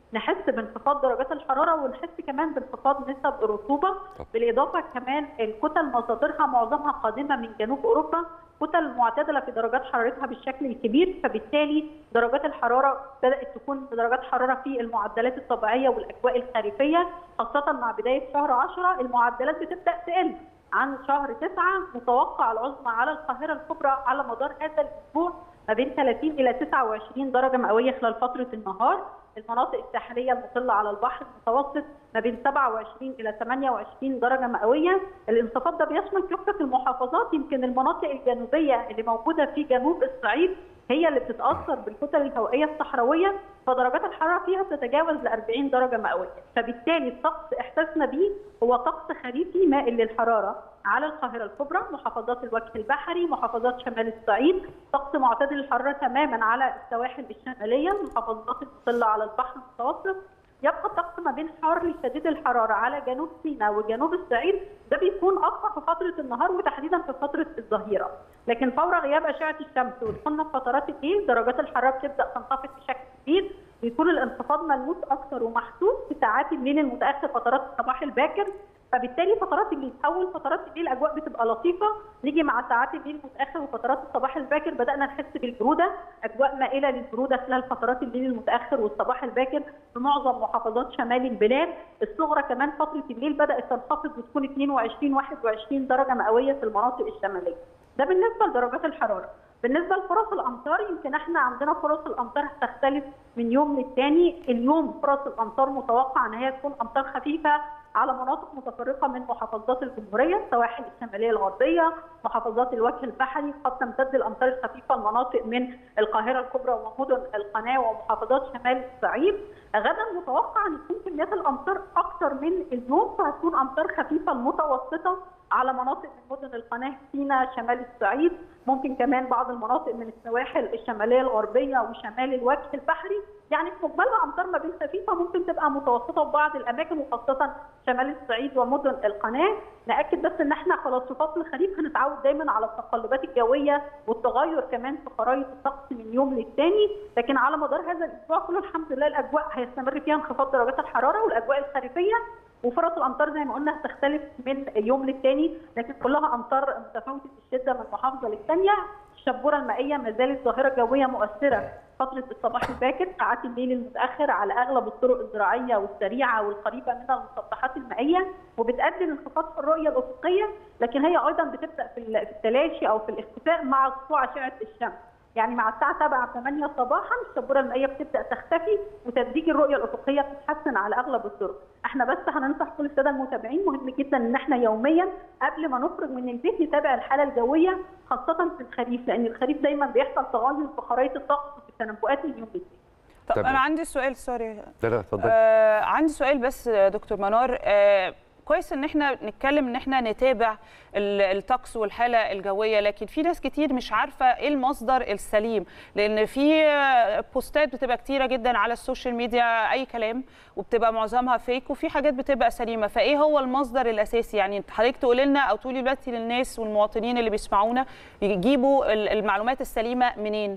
نحس بانخفاض درجات الحراره ونحس كمان بانخفاض نسب الرطوبه، بالاضافه كمان الكتل مصادرها معظمها قادمه من جنوب اوروبا، كتل معتدله في درجات حرارتها بالشكل الكبير، فبالتالي درجات الحراره بدات تكون درجات حراره في المعدلات الطبيعيه والاجواء الخريفيه، خاصه مع بدايه شهر عشرة المعدلات بتبدا تقل عن شهر تسعة. متوقع العظمى على القاهره الكبرى على مدار هذا الاسبوع ما بين ثلاثين إلى تسعة وعشرين درجه مئويه خلال فتره النهار. المناطق الساحليه المطله على البحر المتوسط ما بين سبعة وعشرين إلى ثمانية وعشرين درجه مئويه. الانخفاض ده بيشمل كافه المحافظات، يمكن المناطق الجنوبيه اللي موجوده في جنوب الصعيد هي اللي بتتاثر بالكتل الهوائيه الصحراويه، فدرجات الحراره فيها بتتجاوز ل أربعين درجه مئويه، فبالتالي الطقس احساسنا بيه هو طقس خريفي مائل للحراره على القاهره الكبرى، محافظات الوجه البحري، محافظات شمال الصعيد، طقس معتدل الحراره تماما على السواحل الشماليه، المحافظات المطله على البحر المتوسط. يبقى الطقس ما بين حار شديد الحراره على جنوب سيناء وجنوب الصعيد ده بيكون اكثر في فتره النهار وتحديدا في فتره الظهيره، لكن فور غياب اشعه الشمس ودخولنا في فترات الليل درجات الحراره بتبدا تنخفض بشكل كبير، بيكون الانخفاض ملموس اكثر ومحسوس في ساعات الليل المتاخر فترات الصباح الباكر، فبالتالي فترات الليل اول فترات الليل الاجواء بتبقى لطيفه، نيجي مع ساعات الليل المتاخر وفترات الصباح الباكر بدانا نحس بالبروده، اجواء مائله للبروده خلال فترات الليل المتاخر والصباح الباكر في معظم محافظات شمال البلاد. الصغرى كمان فتره الليل بدات تنخفض وتكون اثنين وعشرين واحد وعشرين درجه مئويه في المناطق الشماليه. ده بالنسبه لدرجات الحراره. بالنسبه لفرص الامطار يمكن احنا عندنا فرص الامطار هتختلف من يوم للتاني، اليوم فرص الامطار متوقع ان هي تكون امطار خفيفه على مناطق متفرقه من محافظات الجمهوريه، السواحل الشماليه الغربيه، محافظات الوجه البحري، قد تمتد الامطار الخفيفه لمناطق من القاهره الكبرى ومدن القناه ومحافظات شمال الصعيد. غدا متوقع ان تكون كميات الامطار اكثر من اليوم، فهتكون امطار خفيفه المتوسطه على مناطق من مدن القناه، سيناء، شمال الصعيد، ممكن كمان بعض المناطق من السواحل الشماليه الغربيه وشمال الوجه البحري، يعني في مجملها امطار ما بين خفيفه ممكن تبقى متوسطه في بعض الاماكن وخاصه شمال الصعيد ومدن القناه. ناكد بس ان احنا خلاص في فصل الخريف هنتعود دايما على التقلبات الجويه والتغير كمان في خرائط الطقس من يوم للتاني، لكن على مدار هذا الاسبوع كله الحمد لله الاجواء هيستمر فيها انخفاض درجات الحراره والاجواء الخريفيه، وفرص الامطار زي ما قلنا هتختلف من يوم للتاني، لكن كلها امطار متفاوته الشده من محافظه للثانيه. الشبوره المائيه ما زالت ظاهره جويه مؤثره فتره الصباح الباكر، ساعات الليل المتاخر على اغلب الطرق الزراعيه والسريعه والقريبه من المسطحات المائيه، وبتؤدي لانخفاض في الرؤيه الافقيه، لكن هي ايضا بتبدا في التلاشي او في الاختفاء مع سطوع اشعه الشمس. يعني مع الساعه سبعة ثمانية صباحا الشبوره المائيه بتبدا تختفي وتدريج الرؤيه الافقيه بتتحسن على اغلب الطرق. احنا بس هننصح كل الساده المتابعين مهم جدا ان احنا يوميا قبل ما نخرج من البيت نتابع الحاله الجويه خاصه في الخريف، لان الخريف دايما بيحصل تغير في خرائط الطقس وفي التنبؤات اليوميه. طب انا عندي سؤال سوري. لا لا اتفضلي. آه عندي سؤال بس دكتور منار، آه كويس ان احنا نتكلم ان احنا نتابع الطقس والحاله الجويه، لكن في ناس كتير مش عارفه ايه المصدر السليم، لان في بوستات بتبقى كتيره جدا على السوشيال ميديا اي كلام وبتبقى معظمها فيك، وفي حاجات بتبقى سليمه، فايه هو المصدر الاساسي؟ يعني حضرتك تقول لنا او تقولي دلوقتي للناس والمواطنين اللي بيسمعونا يجيبوا المعلومات السليمه منين؟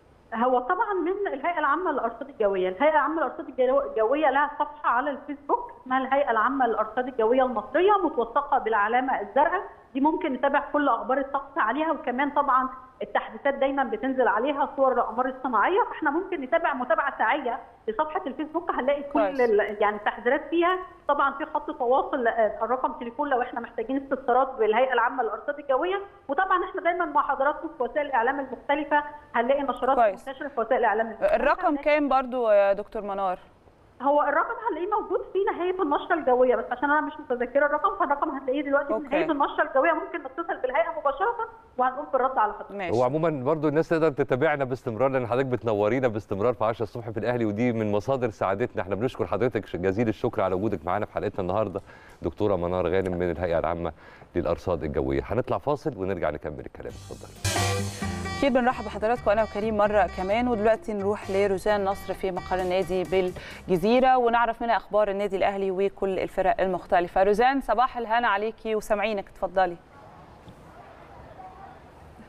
هو طبعا من الهيئه العامه للارصاد الجويه، الهيئه العامه للارصاد الجويه لها صفحه على الفيسبوك اسمها الهيئه العامه للارصاد الجويه المصريه متوثقه بالعلامه الزرقاء، دي ممكن نتابع كل اخبار الطقس عليها، وكمان طبعا التحديثات دايما بتنزل عليها صور الاقمار الصناعيه، فاحنا ممكن نتابع متابعه ساعيه لصفحه الفيسبوك هنلاقي كل يعني التحذيرات فيها، طبعا في خط تواصل الرقم تليفون لو احنا محتاجين استفسارات بالهيئه العامه للارصاد الجويه، وطبعا احنا دايما مع حضراتكم في وسائل الاعلام المختلفه هنلاقي نشرات منتشره في وسائل الاعلام المختلفه. الرقم كام برضو يا دكتور منار؟ هو الرقم هنلاقيه موجود في نهايه النشره الجويه، بس عشان انا مش متذكره الرقم فالرقم هتلاقيه دلوقتي في نهايه النشره الجويه، ممكن نتصل بالهيئه مباشره وهنقوم بالرد على حضرتك. هو عموما برضو الناس تقدر تتابعنا باستمرار لان حضرتك بتنورينا باستمرار في عشرة الصبح في الاهلي، ودي من مصادر سعادتنا. احنا بنشكر حضرتك جزيل الشكر على وجودك معانا في حلقتنا النهارده دكتوره منار غانم من الهيئه العامه للارصاد الجويه. هنطلع فاصل ونرجع نكمل الكلام. اتفضل. اكيد بنرحب بحضراتكم انا وكريم مره كمان، ودلوقتي نروح لروزان نصر في مقر النادي بالجزيره ونعرف منها اخبار النادي الاهلي وكل الفرق المختلفه. روزان صباح الهنا عليكي وسامعينك، اتفضلي.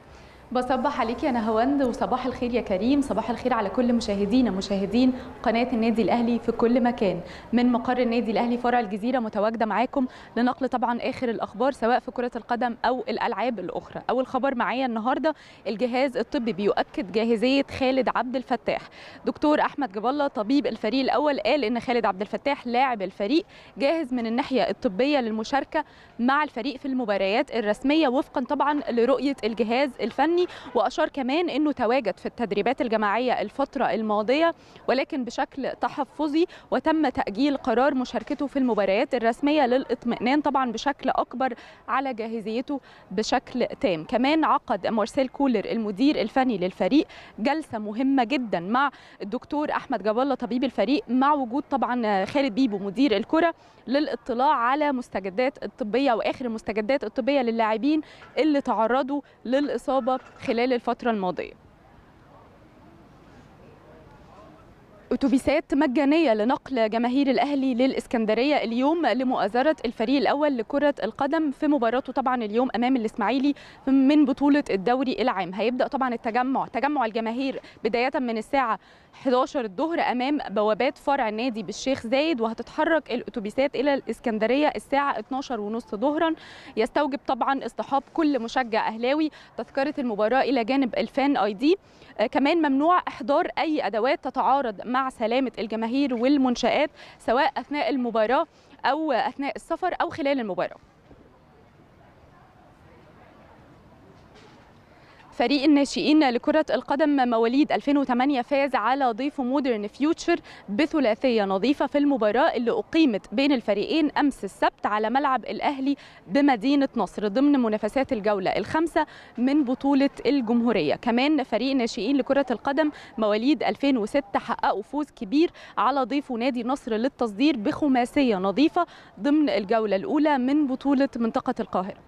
بصبح عليكي يا نهاوند، وصباح الخير يا كريم، صباح الخير على كل مشاهدينا مشاهدين قناة النادي الأهلي في كل مكان. من مقر النادي الأهلي فرع الجزيرة متواجدة معاكم لنقل طبعا آخر الأخبار سواء في كرة القدم أو الألعاب الأخرى. أول خبر معايا النهاردة، الجهاز الطبي بيؤكد جاهزية خالد عبد الفتاح. دكتور أحمد جاب الله طبيب الفريق الأول قال إن خالد عبد الفتاح لاعب الفريق جاهز من الناحية الطبية للمشاركة مع الفريق في المباريات الرسمية وفقا طبعا لرؤية الجهاز الفني، وأشار كمان أنه تواجد في التدريبات الجماعية الفترة الماضية ولكن بشكل تحفظي، وتم تأجيل قرار مشاركته في المباريات الرسمية للإطمئنان طبعا بشكل أكبر على جاهزيته بشكل تام. كمان عقد مارسيل كولر المدير الفني للفريق جلسة مهمة جدا مع الدكتور أحمد جاب الله طبيب الفريق مع وجود طبعا خالد بيبو مدير الكرة للاطلاع على مستجدات الطبية وآخر المستجدات الطبية للاعبين اللي تعرضوا للإصابة خلال الفترة الماضية. أتوبيسات مجانية لنقل جماهير الأهلي للإسكندرية اليوم لمؤازرة الفريق الأول لكرة القدم في مباراته طبعا اليوم أمام الإسماعيلي من بطولة الدوري العام. هيبدأ طبعا التجمع تجمع الجماهير بداية من الساعة إحدى عشرة الظهر أمام بوابات فرع النادي بالشيخ زايد، وهتتحرك الأتوبيسات إلى الإسكندرية الساعة اثناشر وثلاثين ظهرا. يستوجب طبعا اصطحاب كل مشجع أهلاوي تذكرة المباراة إلى جانب الفان آي دي. كمان ممنوع إحضار أي أدوات تتعارض مع سلامة الجماهير والمنشآت سواء أثناء المباراة أو أثناء السفر أو خلال المباراة. فريق الناشئين لكرة القدم مواليد ألفين وثمانية فاز على ضيفه مودرن فيوتشر بثلاثية نظيفة في المباراة اللي أقيمت بين الفريقين أمس السبت على ملعب الأهلي بمدينة نصر ضمن منافسات الجولة الخامسة من بطولة الجمهورية. كمان فريق الناشئين لكرة القدم مواليد ألفين وستة حققوا فوز كبير على ضيفه نادي نصر للتصدير بخماسية نظيفة ضمن الجولة الأولى من بطولة منطقة القاهرة.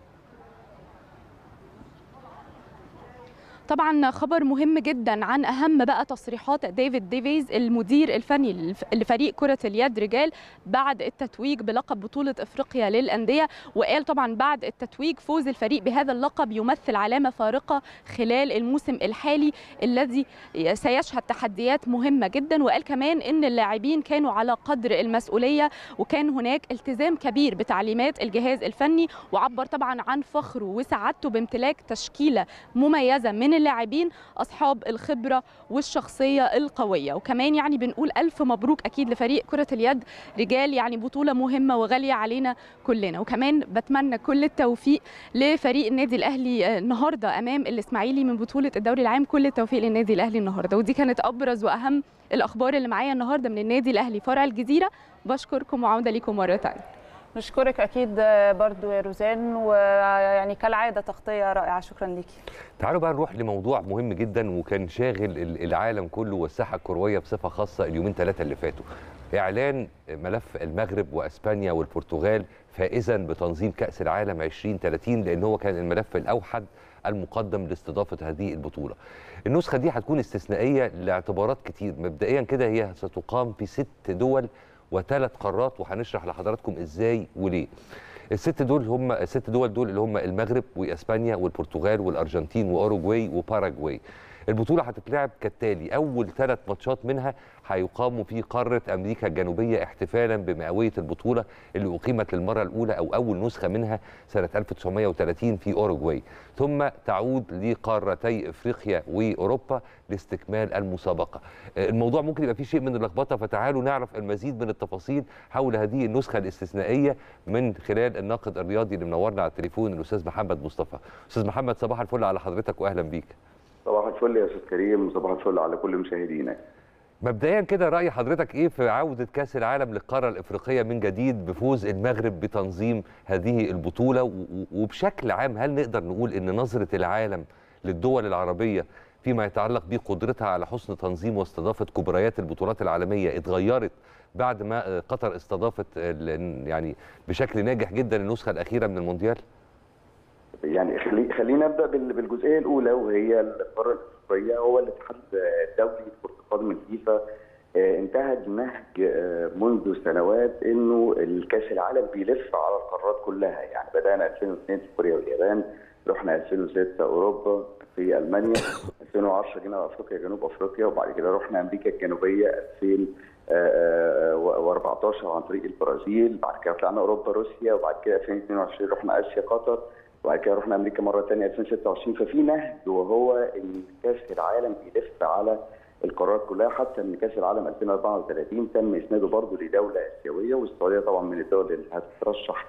طبعا خبر مهم جدا عن اهم بقى تصريحات ديفيد ديفيز المدير الفني لفريق كرة اليد رجال بعد التتويج بلقب بطولة افريقيا للأندية. وقال طبعا بعد التتويج فوز الفريق بهذا اللقب يمثل علامة فارقة خلال الموسم الحالي الذي سيشهد تحديات مهمة جدا. وقال كمان ان اللاعبين كانوا على قدر المسؤولية وكان هناك التزام كبير بتعليمات الجهاز الفني، وعبر طبعا عن فخره وسعادته بامتلاك تشكيلة مميزة من اللاعبين أصحاب الخبرة والشخصية القوية. وكمان يعني بنقول ألف مبروك أكيد لفريق كرة اليد رجال، يعني بطولة مهمة وغالية علينا كلنا. وكمان بتمنى كل التوفيق لفريق النادي الأهلي النهاردة أمام الإسماعيلي من بطولة الدوري العام، كل التوفيق للنادي الأهلي النهاردة. ودي كانت أبرز وأهم الأخبار اللي معايا النهاردة من النادي الأهلي فرع الجزيرة. بشكركم وعودة لكم مرة تانية. نشكرك اكيد برضو يا روزان، ويعني كالعاده تغطيه رائعه، شكرا ليكي. تعالوا بقى نروح لموضوع مهم جدا وكان شاغل العالم كله والساحه الكرويه بصفه خاصه اليومين ثلاثه اللي فاتوا. اعلان ملف المغرب واسبانيا والبرتغال فائزا بتنظيم كاس العالم ألفين وثلاثين، لان هو كان الملف الاوحد المقدم لاستضافه هذه البطوله. النسخه دي هتكون استثنائيه لاعتبارات كتير. مبدئيا كده هي ستقام في ست دول وثلاث قارات، وهنشرح لحضراتكم ازاي وليه. الست دول هم الست دول دول اللي هم المغرب واسبانيا والبرتغال والارجنتين واوروجواي وباراجواي. البطوله هتتلعب كالتالي: اول ثلاث ماتشات منها هيقاموا في قاره امريكا الجنوبيه احتفالا بمئويه البطوله اللي اقيمت للمره الاولى او اول نسخه منها سنه ألف وتسعمائة وثلاثين في اوروجواي، ثم تعود لقارتي افريقيا واوروبا لاستكمال المسابقه. الموضوع ممكن يبقى فيه شيء من اللخبطه، فتعالوا نعرف المزيد من التفاصيل حول هذه النسخه الاستثنائيه من خلال الناقد الرياضي اللي منورنا على التليفون الاستاذ محمد مصطفى. استاذ محمد صباح الفل على حضرتك واهلا بيك. صباح الفل يا استاذ كريم، صباح الفل على كل مشاهدينا. مبدئيا كده رأي حضرتك ايه في عودة كأس العالم للقارة الإفريقية من جديد بفوز المغرب بتنظيم هذه البطولة، وبشكل عام هل نقدر نقول ان نظرة العالم للدول العربية فيما يتعلق بقدرتها على حسن تنظيم واستضافة كبريات البطولات العالمية اتغيرت بعد ما قطر استضافت يعني بشكل ناجح جدا النسخة الأخيرة من المونديال؟ يعني خلي خلينا نبدا بالجزئيه الاولى وهي القاره الافريقيه. هو الاتحاد الدولي لكره القدم الفيفا انتهج نهج منذ سنوات انه الكاس العالم بيلف على القارات كلها. يعني بدانا ألفين واثنين في كوريا واليابان، رحنا ألفين وستة اوروبا، في المانيا، ألفين وعشرة جينا افريقيا جنوب افريقيا، وبعد كده رحنا امريكا الجنوبيه ألفين وأربعتاشر عن طريق البرازيل، بعد كده طلعنا اوروبا روسيا، وبعد كده ألفين واثنين وعشرين رحنا اسيا قطر، وبعد كده رحنا امريكا مره ثانيه ألفين وستة وعشرين. ففي نهج وهو ان كاس العالم بيلف على القارات كلها، حتى ان كاس العالم ألفين وأربعة وثلاثين تم اسناده برضه لدوله اسيويه، والسعوديه طبعا من الدول اللي هتترشح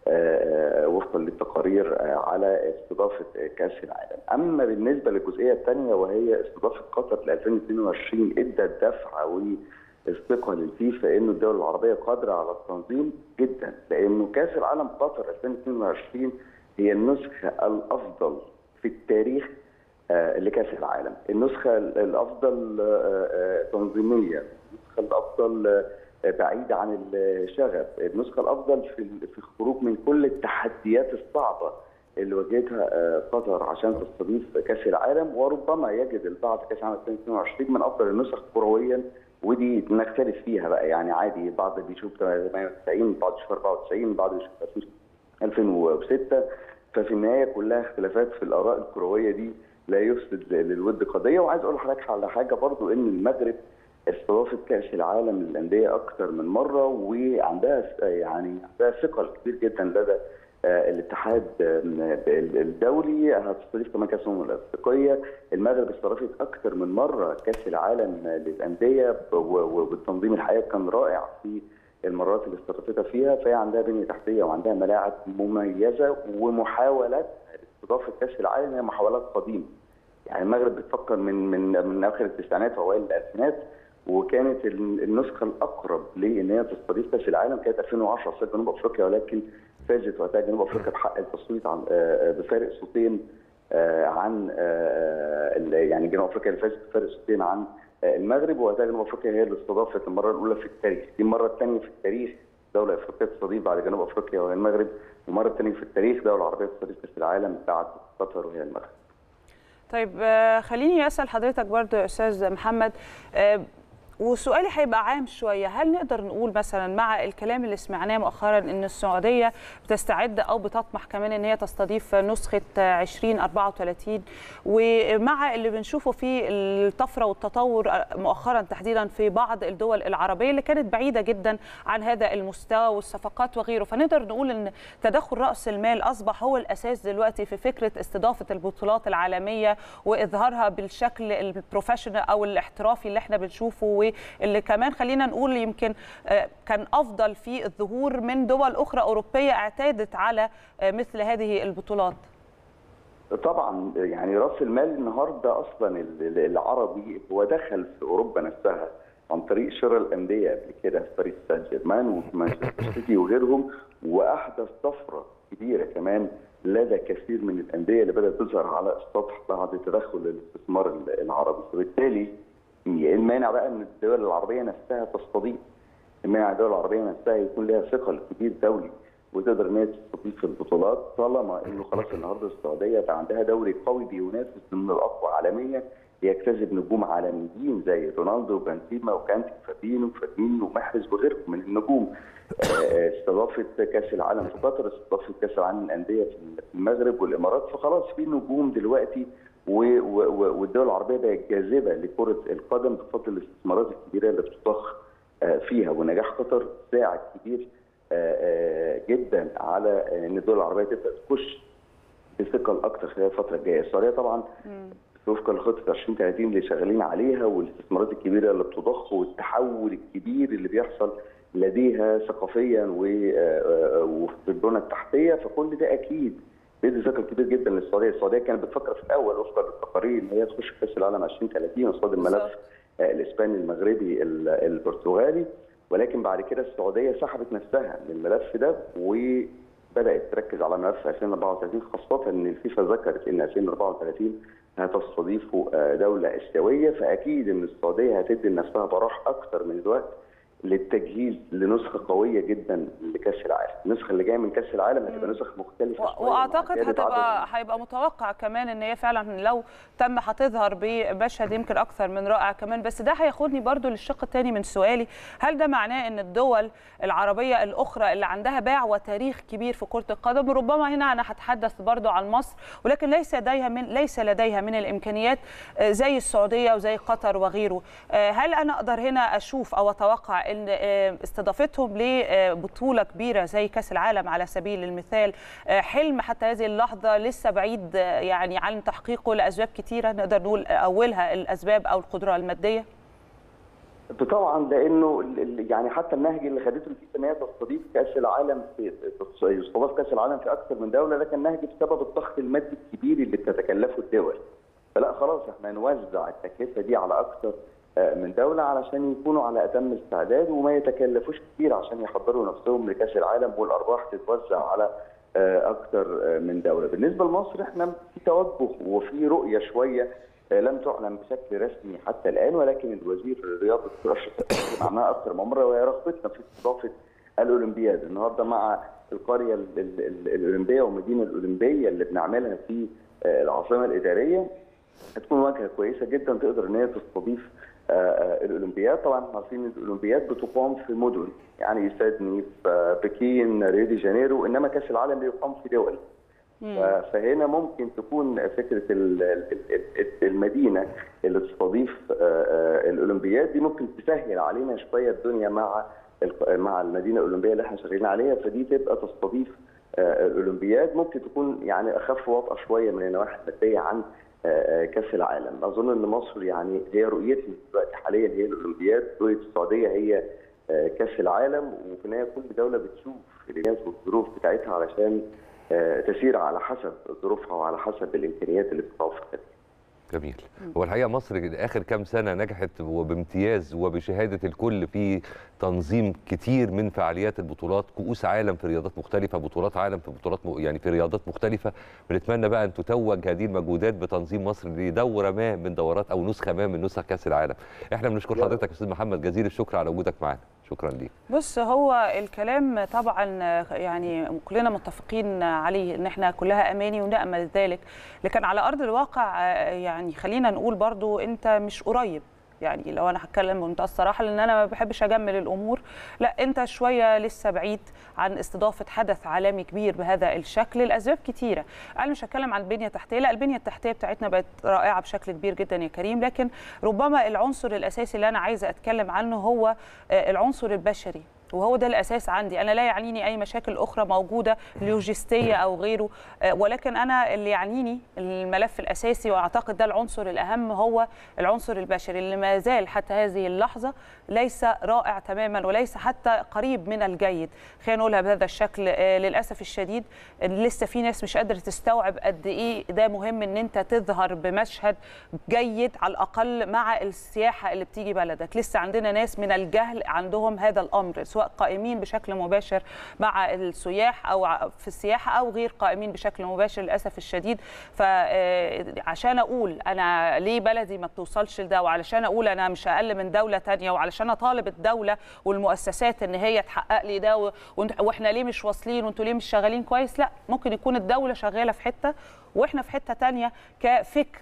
وفقا للتقارير على استضافه كاس العالم. اما بالنسبه للجزئيه الثانيه وهي استضافه قطر ل ألفين واثنين وعشرين ادت دفعه والثقه للفيفا انه الدول العربيه قادره على التنظيم جدا، لانه كاس العالم قطر ألفين واثنين وعشرين هي النسخه الافضل في التاريخ لكاس العالم، النسخه الافضل تنظيميا، النسخه الافضل بعيده عن الشغب، النسخه الافضل في في الخروج من كل التحديات الصعبه اللي واجهتها قطر عشان تستضيف كاس العالم، وربما يجد البعض كاس العالم ألفين واثنين وعشرين من افضل النسخ كرويا، ودي نختلف فيها بقى، يعني عادي بعض بيشوف ثمانية وتسعين، بعض يشوف أربعة وتسعين، بعض يشوف ألفين وستة، ففي النهايه كلها اختلافات في الاراء الكرويه دي لا يفسد للود قضيه. وعايز اقول لحضرتك على حاجه برضو، ان المغرب استضافت كاس العالم للانديه اكثر من مره، وعندها يعني عندها ثقل كبير جدا لدى الاتحاد الدولي، هتستضيف كمان كاس الامم الافريقيه. المغرب استضافت اكثر من مره كاس العالم للانديه، والتنظيم الحقيقه كان رائع في المرات اللي استضافتها فيها، فهي عندها بنيه تحتيه وعندها ملاعب مميزه، ومحاولات استضافه كاس العالم هي محاولات قديمه. يعني المغرب بتفكر من من من اخر التسعينات واوائل الالفينات، وكانت النسخه الاقرب لان هي تستضيف كاس العالم كانت ألفين وعشرة في جنوب افريقيا، ولكن فازت وقتها جنوب افريقيا بحق التصويت عن بفارق صوتين عن يعني جنوب افريقيا اللي فازت بفارق صوتين عن المغرب، وقتها جنوب افريقيا هي اللي استضافت المره الاولى في التاريخ، دي المره الثانيه في التاريخ دوله افريقيه تستضيف بعد جنوب افريقيا وهي المغرب، والمره الثانيه في التاريخ دوله عربيه تستضيف كاس العالم بعد قطر وهي المغرب. طيب خليني اسال حضرتك برضو يا استاذ محمد، وسؤالي هيبقى عام شويه، هل نقدر نقول مثلا مع الكلام اللي سمعناه مؤخرا ان السعوديه بتستعد او بتطمح كمان ان هي تستضيف نسخه ألفين وأربعة وثلاثين، ومع اللي بنشوفه في الطفره والتطور مؤخرا تحديدا في بعض الدول العربيه اللي كانت بعيده جدا عن هذا المستوى والصفقات وغيره، فنقدر نقول ان تدخل راس المال اصبح هو الاساس دلوقتي في فكره استضافه البطولات العالميه واظهارها بالشكل البروفيشنال او الاحترافي اللي احنا بنشوفه، اللي كمان خلينا نقول يمكن كان أفضل في الظهور من دول أخرى أوروبية اعتادت على مثل هذه البطولات. طبعا يعني رأس المال النهارده أصلا العربي هو دخل في أوروبا نفسها عن طريق شراء الأندية قبل كده في باريس سان جيرمان ومانشستر سيتي وغيرهم، وأحدث طفرة كبيرة كمان لدى كثير من الأندية اللي بدأت تظهر على السطح بعد تدخل الاستثمار العربي، وبالتالي المانع بقى ان الدول العربيه نفسها تستضيف، المانع الدول العربيه نفسها يكون لها ثقل كبير دولي وتقدر ان هي تستضيف البطولات، طالما انه خلاص النهارده السعوديه بقى عندها دوري قوي بينافس من الاقوى عالميا، يجتذب نجوم عالميين زي رونالدو وبنزيما وكانتي وفابينو وفابينو ومحرز وغيرهم من النجوم. استضافه كاس العالم في قطر، استضافه كاس العالم للانديه في المغرب والامارات، فخلاص في نجوم دلوقتي، والدول العربيه بقت جاذبه لكره القدم بفضل الاستثمارات الكبيره اللي بتضخ فيها، ونجاح قطر ساعد كبير جدا على ان الدول العربيه تبدا تخش بثقل اكثر خلال الفتره الجايه. السعوديه طبعا وفقا لخطه ألفين وثلاثين اللي شغالين عليها والاستثمارات الكبيره اللي بتضخ والتحول الكبير اللي بيحصل لديها ثقافيا وفي البنى التحتيه، فكل ده اكيد بيدي ثقل كبير جدا للسعوديه. السعوديه كانت بتفكر في الاول وفقا للتقارير ان هي تخش في كاس العالم ألفين وثلاثين قصاد الملف الاسباني المغربي البرتغالي، ولكن بعد كده السعوديه سحبت نفسها من الملف ده وبدات تركز على ملف ألفين وأربعة وثلاثين، خاصه ان الفيفا ذكرت ان ألفين وأربعة وثلاثين هتستضيف دوله اسيويه، فاكيد ان السعوديه هتدي لنفسها براح اكثر من الوقت للتجهيز لنسخه قويه جدا لكاس العالم. النسخه اللي جايه من كاس العالم هتبقى نسخ مختلفه، واعتقد هتبقى هيبقى متوقع كمان ان هي فعلا لو تم هتظهر بمشهد يمكن اكثر من رائع كمان. بس ده هياخدني برضو للشق الثاني من سؤالي، هل ده معناه ان الدول العربيه الاخرى اللي عندها باع وتاريخ كبير في كره القدم، ربما هنا انا هتحدث برضو عن مصر، ولكن ليس لديها من ليس لديها من الامكانيات زي السعوديه وزي قطر وغيره، هل انا اقدر هنا اشوف او اتوقع ان استضافتهم لبطوله كبيره زي كاس العالم على سبيل المثال حلم حتى هذه اللحظه لسه بعيد يعني عن تحقيقه لاسباب كثيره نقدر نقول اولها الاسباب او القدره الماديه؟ طبعا، لانه يعني حتى النهج اللي خدته الفيفا ان هي تستضيف كاس العالم في يستضاف كاس العالم في اكثر من دوله، لكن النهج بسبب الضغط المادي الكبير اللي بتتكلفه الدول. فلا خلاص احنا نوزع التكلفه دي على اكثر من دوله علشان يكونوا على اتم استعداد وما يتكلفوش كتير عشان يحضروا نفسهم لكاس العالم والارباح تتوزع على اكثر من دوله. بالنسبه لمصر احنا في توجه وفي رؤيه شويه لم تعلن بشكل رسمي حتى الان، ولكن الوزير الرياضي الدكتور اشرف اتكلم عنها اكثر من مره، وهي رغبتنا في استضافه الاولمبياد. النهارده مع القريه الاولمبيه والمدينه الاولمبيه اللي بنعملها في العاصمه الاداريه هتكون واجهه كويسه جدا تقدر ان هي تستضيف الاولمبياد. طبعا احنا عارفين ان الاولمبياد بتقام في مدن، يعني سيدني، في بكين، ريو دي جانيرو، انما كاس العالم بيقام في دول. فهنا ممكن تكون فكره المدينه اللي تستضيف الاولمبياد دي ممكن تسهل علينا شويه الدنيا مع مع المدينه الاولمبيه اللي احنا شغالين عليها، فدي تبقى تستضيف الاولمبياد ممكن تكون يعني اخف وطأة شويه من النواحي الماديه عن كاس العالم. اظن ان مصر يعني هي رؤيتنا دلوقتي حاليا هي الاولمبياد، رؤيه السعوديه هي كاس العالم، وفي النهايه كل دوله بتشوف الانجاز والظروف بتاعتها علشان تسير على حسب ظروفها وعلى حسب الامكانيات اللي بتتوفر. جميل. هو الحقيقه مصر اخر كام سنه نجحت وبامتياز وبشهاده الكل في تنظيم كتير من فعاليات البطولات، كؤوس عالم في رياضات مختلفه، بطولات عالم في بطولات م... يعني في رياضات مختلفه. بنتمنى بقى ان تتوج هذه المجهودات بتنظيم مصر لدوره ما من دورات او نسخه ما من نسخ كاس العالم. احنا بنشكر حضرتك يا استاذ محمد جزيل الشكر على وجودك معانا. شكرا ليك. بص، هو الكلام طبعا يعني كلنا متفقين عليه ان احنا كلها اماني ونامل ذلك، لكن على ارض الواقع يعني خلينا نقول برضو انت مش قريب. يعني لو انا هتكلم بمنتهى الصراحه لان انا ما بحبش اجمل الامور، لا انت شويه لسه بعيد عن استضافه حدث عالمي كبير بهذا الشكل لاسباب كتيره. انا مش هتكلم عن البنيه التحتيه، لا البنيه التحتيه بتاعتنا بقت رائعه بشكل كبير جدا يا كريم، لكن ربما العنصر الاساسي اللي انا عايزه اتكلم عنه هو العنصر البشري، وهو ده الاساس عندي. انا لا يعنيني اي مشاكل اخرى موجوده لوجستيه او غيره، ولكن انا اللي يعنيني الملف الاساسي، واعتقد ده العنصر الاهم، هو العنصر البشري اللي ما زال حتى هذه اللحظه ليس رائع تماما وليس حتى قريب من الجيد. خلينا نقولها بهذا الشكل. للاسف الشديد لسه في ناس مش قادره تستوعب قد ايه ده مهم ان انت تظهر بمشهد جيد على الاقل مع السياحه اللي بتيجي بلدك. لسه عندنا ناس من الجهل عندهم هذا الامر، سواء قائمين بشكل مباشر مع السياح او في السياحه او غير قائمين بشكل مباشر للاسف الشديد. فعشان اقول انا ليه بلدي ما بتوصلش لده، وعلشان اقول انا مش اقل من دوله ثانيه، وعلشان اطالب الدوله والمؤسسات ان هي تحقق لي ده، واحنا ليه مش واصلين وانتوا ليه مش شغالين كويس، لا ممكن يكون الدوله شغاله في حته واحنا في حته ثانيه كفكر.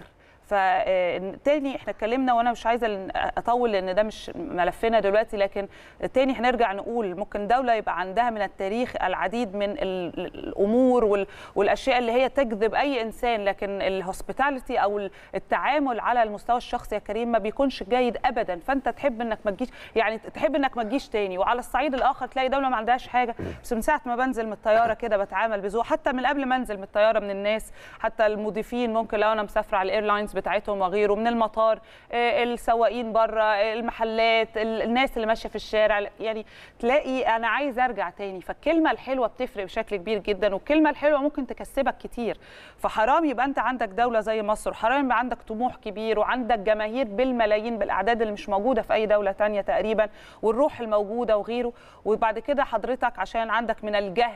فتاني احنا اتكلمنا وانا مش عايزه اطول لان ده مش ملفنا دلوقتي، لكن تاني هنرجع نقول ممكن دوله يبقى عندها من التاريخ العديد من الامور والاشياء اللي هي تجذب اي انسان، لكن الهوسبيتاليتي او التعامل على المستوى الشخصي يا كريم ما بيكونش جيد ابدا. فانت تحب انك ما تجيش، يعني تحب انك ما تجيش تاني. وعلى الصعيد الاخر تلاقي دوله ما عندهاش حاجه، بس من ساعه ما بنزل من الطياره كده بتعامل بذوق، حتى من قبل ما انزل من الطياره من الناس، حتى المضيفين ممكن لو انا مسافره على الايرلاينز بتاعتهم وغيره، من المطار، السواقين بره، المحلات، الناس اللي ماشيه في الشارع، يعني تلاقي انا عايز ارجع تاني. فالكلمه الحلوه بتفرق بشكل كبير جدا، والكلمه الحلوه ممكن تكسبك كتير. فحرام يبقى انت عندك دوله زي مصر، حرام يبقى عندك طموح كبير وعندك جماهير بالملايين بالاعداد اللي مش موجوده في اي دوله ثانيه تقريبا، والروح الموجوده وغيره، وبعد كده حضرتك عشان عندك من الجهل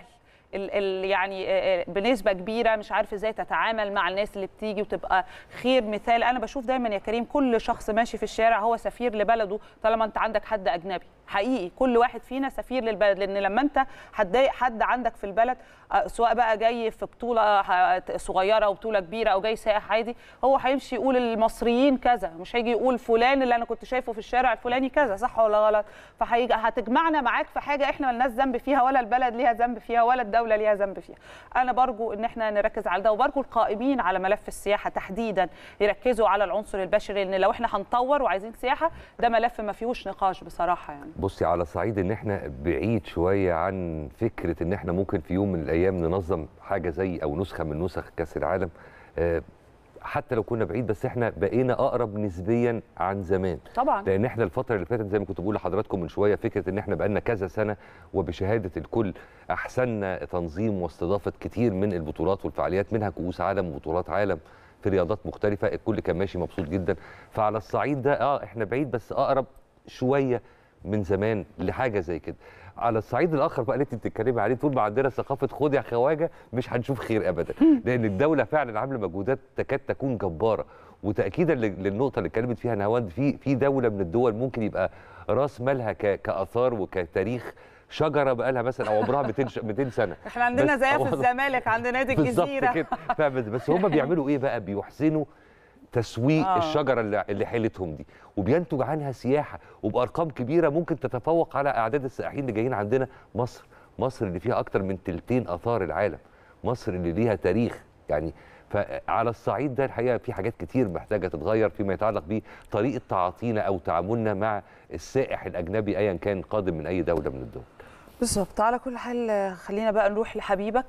ال ال يعني بنسبه كبيره مش عارف ازاي تتعامل مع الناس اللي بتيجي وتبقى خير مثال. انا بشوف دايما يا كريم كل شخص ماشي في الشارع هو سفير لبلده طالما انت عندك حد اجنبي. حقيقي كل واحد فينا سفير للبلد، لان لما انت هتضايق حد عندك في البلد سواء بقى جاي في بطوله صغيره او بطوله كبيره او جاي سائح عادي، هو هيمشي يقول المصريين كذا، مش هيجي يقول فلان اللي انا كنت شايفه في الشارع الفلاني كذا، صح ولا غلط؟ فهيجي هتجمعنا معاك في حاجه احنا مالناش ذنب فيها، ولا البلد ليها ذنب فيها، ولا الدوله ليها ذنب فيها. انا برجو ان احنا نركز على ده، وبرجو القائمين على ملف السياحه تحديدا يركزوا على العنصر البشري، لان لو احنا هنطور وعايزين سياحه ده ملف ما فيهوش نقاش بصراحه. يعني بصي على صعيد ان احنا بعيد شويه عن فكره ان احنا ممكن في يوم من الايام ننظم حاجه زي او نسخه من نسخ كاس العالم، أه حتى لو كنا بعيد بس احنا بقينا اقرب نسبيا عن زمان طبعا، لان احنا الفتره اللي فاتت زي ما كنت بقول لحضراتكم من شويه فكره ان احنا بقالنا كذا سنه وبشهاده الكل احسننا تنظيم واستضافه كتير من البطولات والفعاليات، منها كؤوس عالم وبطولات عالم في رياضات مختلفه، الكل كان ماشي مبسوط جدا. فعلى الصعيد ده اه احنا بعيد بس اقرب شويه من زمان لحاجه زي كده. على الصعيد الاخر بقى اللي انت بتتكلمي عليه، طول ما عندنا ثقافه خد يا خواجه مش هنشوف خير ابدا، لان الدوله فعلا عامله مجهودات تكاد تكون جباره. وتاكيدا للنقطه اللي اتكلمت فيها نهاوند، في في دوله من الدول ممكن يبقى راس مالها كاثار وكتاريخ شجره بقى لها مثلا او عمرها مئتين سنه. احنا عندنا زيها في الزمالك عند نادي الجزيره بالظبط كده. بس هم بيعملوا ايه بقى؟ بيحسنوا تسويق آه. الشجره اللي, اللي حيلتهم دي، وبينتج عنها سياحه وبارقام كبيره ممكن تتفوق على اعداد السائحين اللي جايين عندنا. مصر مصر اللي فيها اكتر من تلتين اثار العالم، مصر اللي ليها تاريخ يعني. فعلى الصعيد ده الحقيقه في حاجات كتير محتاجه تتغير فيما يتعلق بطريقه تعاطينا او تعاملنا مع السائح الاجنبي ايا كان قادم من اي دوله من الدول. بالظبط. على كل حال خلينا بقى نروح لحبيبك.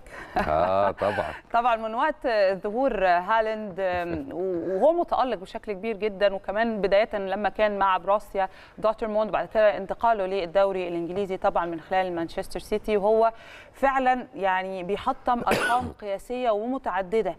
اه طبعا طبعا من وقت ظهور هالاند وهو متألق بشكل كبير جدا، وكمان بدايه لما كان مع بروسيا دورتموند وبعد كده انتقاله للدوري الانجليزي طبعا من خلال مانشستر سيتي، وهو فعلا يعني بيحطم ارقام قياسيه ومتعدده.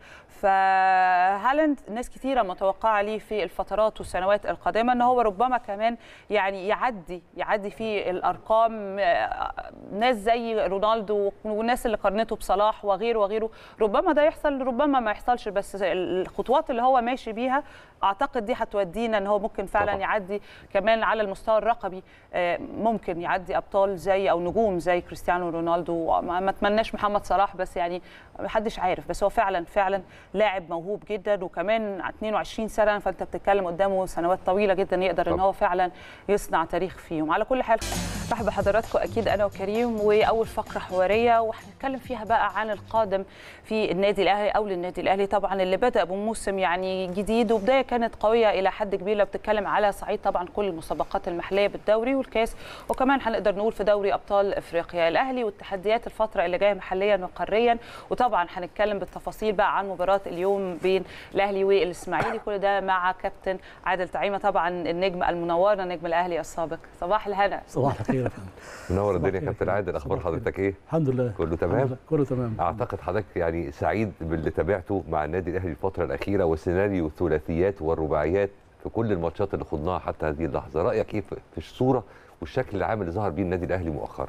فهالاند ناس كثيره متوقعه ليه في الفترات والسنوات القادمه ان هو ربما كمان يعني يعدي يعدي في الارقام ناس زي رونالدو والناس اللي قارنته بصلاح وغيره وغيره. ربما ده يحصل ربما ما يحصلش، بس الخطوات اللي هو ماشي بيها اعتقد دي هتودينا ان هو ممكن فعلا طبعا يعدي كمان على المستوى الرقمي، ممكن يعدي ابطال زي او نجوم زي كريستيانو رونالدو. ما اتمناش محمد صلاح بس يعني محدش عارف، بس هو فعلا فعلا لاعب موهوب جدا، وكمان اثنين وعشرين سنه فانت بتتكلم قدامه سنوات طويله جدا يقدر طبعا ان هو فعلا يصنع تاريخ فيهم. على كل حال مرحبا بحضراتكم اكيد انا وكريم، واول فقره حواريه وهنتكلم فيها بقى عن القادم في النادي الاهلي او للنادي الاهلي طبعا اللي بدا بموسم يعني جديد وبدايه كانت قويه الى حد كبير. لو بتتكلم على صعيد طبعا كل المسابقات المحليه بالدوري والكاس، وكمان هنقدر نقول في دوري ابطال افريقيا الاهلي والتحديات الفتره اللي جايه محليا وقاريا، وطبعا هنتكلم بالتفاصيل بقى عن مباراه اليوم بين الاهلي والاسماعيلي. كل ده مع كابتن عادل طعيمه طبعا النجم المنور نجم الاهلي السابق. صباح الهنا. صباح الخير يا فندم. منور الدنيا يا كابتن عادل، اخبار حضرتك ايه؟ الحمد لله كله تمام؟ كله تمام. اعتقد حضرتك يعني سعيد باللي تابعته مع النادي الاهلي الفتره الاخيره، والسيناريو الثلاثيات والرباعيات في كل الماتشات اللي خضناها حتى هذه اللحظه. رايك ايه في الصوره والشكل العام اللي ظهر بيه النادي الاهلي مؤخرا؟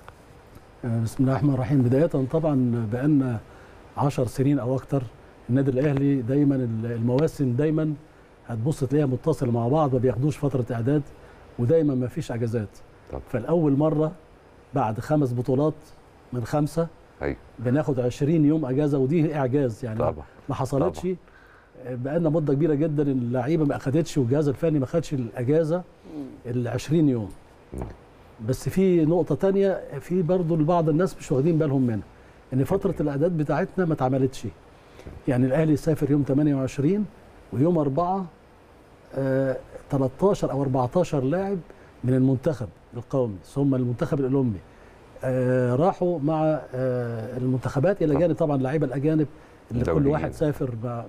بسم الله الرحمن الرحيم. بدايه طبعا بقالنا عشر سنين او اكتر النادي الاهلي دايما المواسم دايما هتبص تلاقيها متصله مع بعض، ما بياخدوش فتره اعداد، ودايما ما فيش اجازات. طب. فالاول مره بعد خمس بطولات من خمسه أي. بناخد عشرين يوم اجازه، ودي اعجاز يعني طبعا. ما حصلتش. بقالنا مده كبيره جدا اللعيبه ما اخدتش والجهاز الفني ما خدش الاجازه ال عشرين يوم. م. بس في نقطه ثانيه، في برضو بعض الناس مش واخدين بالهم منها، ان فتره الاعداد بتاعتنا ما اتعملتش. يعني الاهلي سافر يوم ثمانية وعشرين ويوم أربعة آه ثلاثة عشر او أربعة عشر لاعب من المنتخب القومي ثم المنتخب الاولمبي آه راحوا مع آه المنتخبات الى جانب طبعا اللعيبه الاجانب اللي كل واحد سافر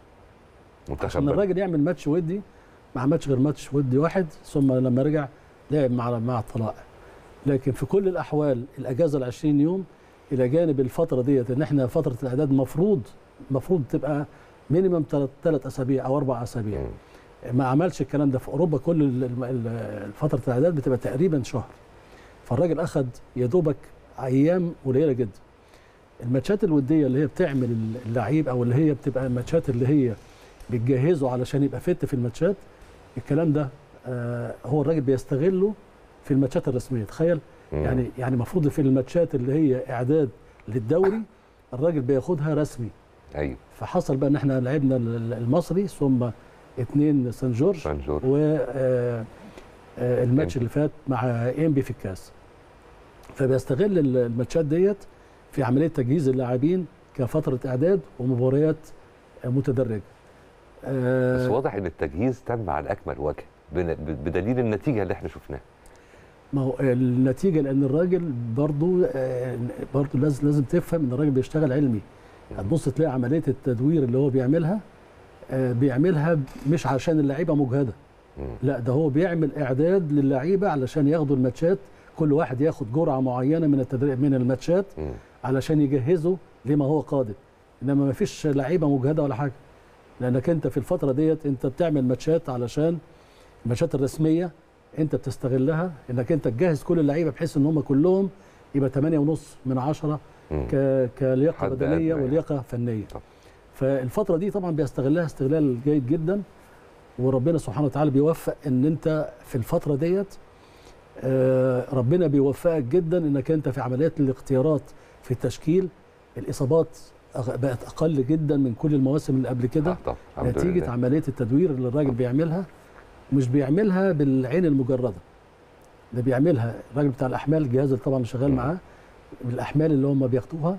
عشان الراجل يعمل ماتش ودي، ما عملش غير ماتش ودي واحد، ثم لما رجع لعب مع مع الطلائع. لكن في كل الاحوال الاجازه ال عشرين يوم الى جانب الفتره ديت، ان احنا فتره الاعداد المفروض المفروض تبقى مينيمم ثلاث اسابيع او اربع اسابيع. ما عملش الكلام ده. في اوروبا كل فتره الاعداد بتبقى تقريبا شهر، فالراجل اخذ يا دوبك ايام قليله جدا. الماتشات الوديه اللي هي بتعمل اللعيب او اللي هي بتبقى الماتشات اللي هي بتجهزه علشان يبقى فت في الماتشات، الكلام ده آه هو الراجل بيستغله في الماتشات الرسميه. تخيل يعني يعني المفروض في الماتشات اللي هي اعداد للدوري الراجل بياخدها رسمي. ايوه. فحصل بقى ان احنا لعبنا المصري ثم اثنين سان جورج سان جورج و آه آه الماتش اللي فات مع انبي في الكاس. فبيستغل الماتشات ديت في عمليه تجهيز اللاعبين كفتره اعداد ومباريات متدرجه. آه بس واضح ان التجهيز تم على اكمل وجه بدليل النتيجه اللي احنا شفناها. ما هو النتيجه لان الراجل برضو آه برضو لازم لازم تفهم ان الراجل بيشتغل علمي. هتبص تلاقي عمليه التدوير اللي هو بيعملها آه بيعملها مش عشان اللعيبه مجهده، لا ده هو بيعمل اعداد للعيبه علشان ياخدوا الماتشات، كل واحد ياخد جرعه معينه من التدريب من الماتشات علشان يجهزوا لما هو قادم. انما ما فيش لعيبه مجهده ولا حاجه، لانك انت في الفتره ديت انت بتعمل ماتشات علشان الماتشات الرسميه انت بتستغلها انك انت تجهز كل اللعيبه بحيث ان هم كلهم يبقى ثمانية ونص من عشرة كلياقه بدنيه ولياقه فنيه. طب. فالفتره دي طبعا بيستغلها استغلال جيد جدا، وربنا سبحانه وتعالى بيوفق ان انت في الفتره ديت آه ربنا بيوفقك جدا انك انت في عمليات الاختيارات في التشكيل الاصابات بقت اقل جدا من كل المواسم اللي قبل كده آه نتيجه عمليه التدوير اللي الراجل بيعملها. مش بيعملها بالعين المجرده، ده بيعملها الراجل بتاع الاحمال الجهاز اللي طبعا شغال معاه بالاحمال اللي هم بياخدوها.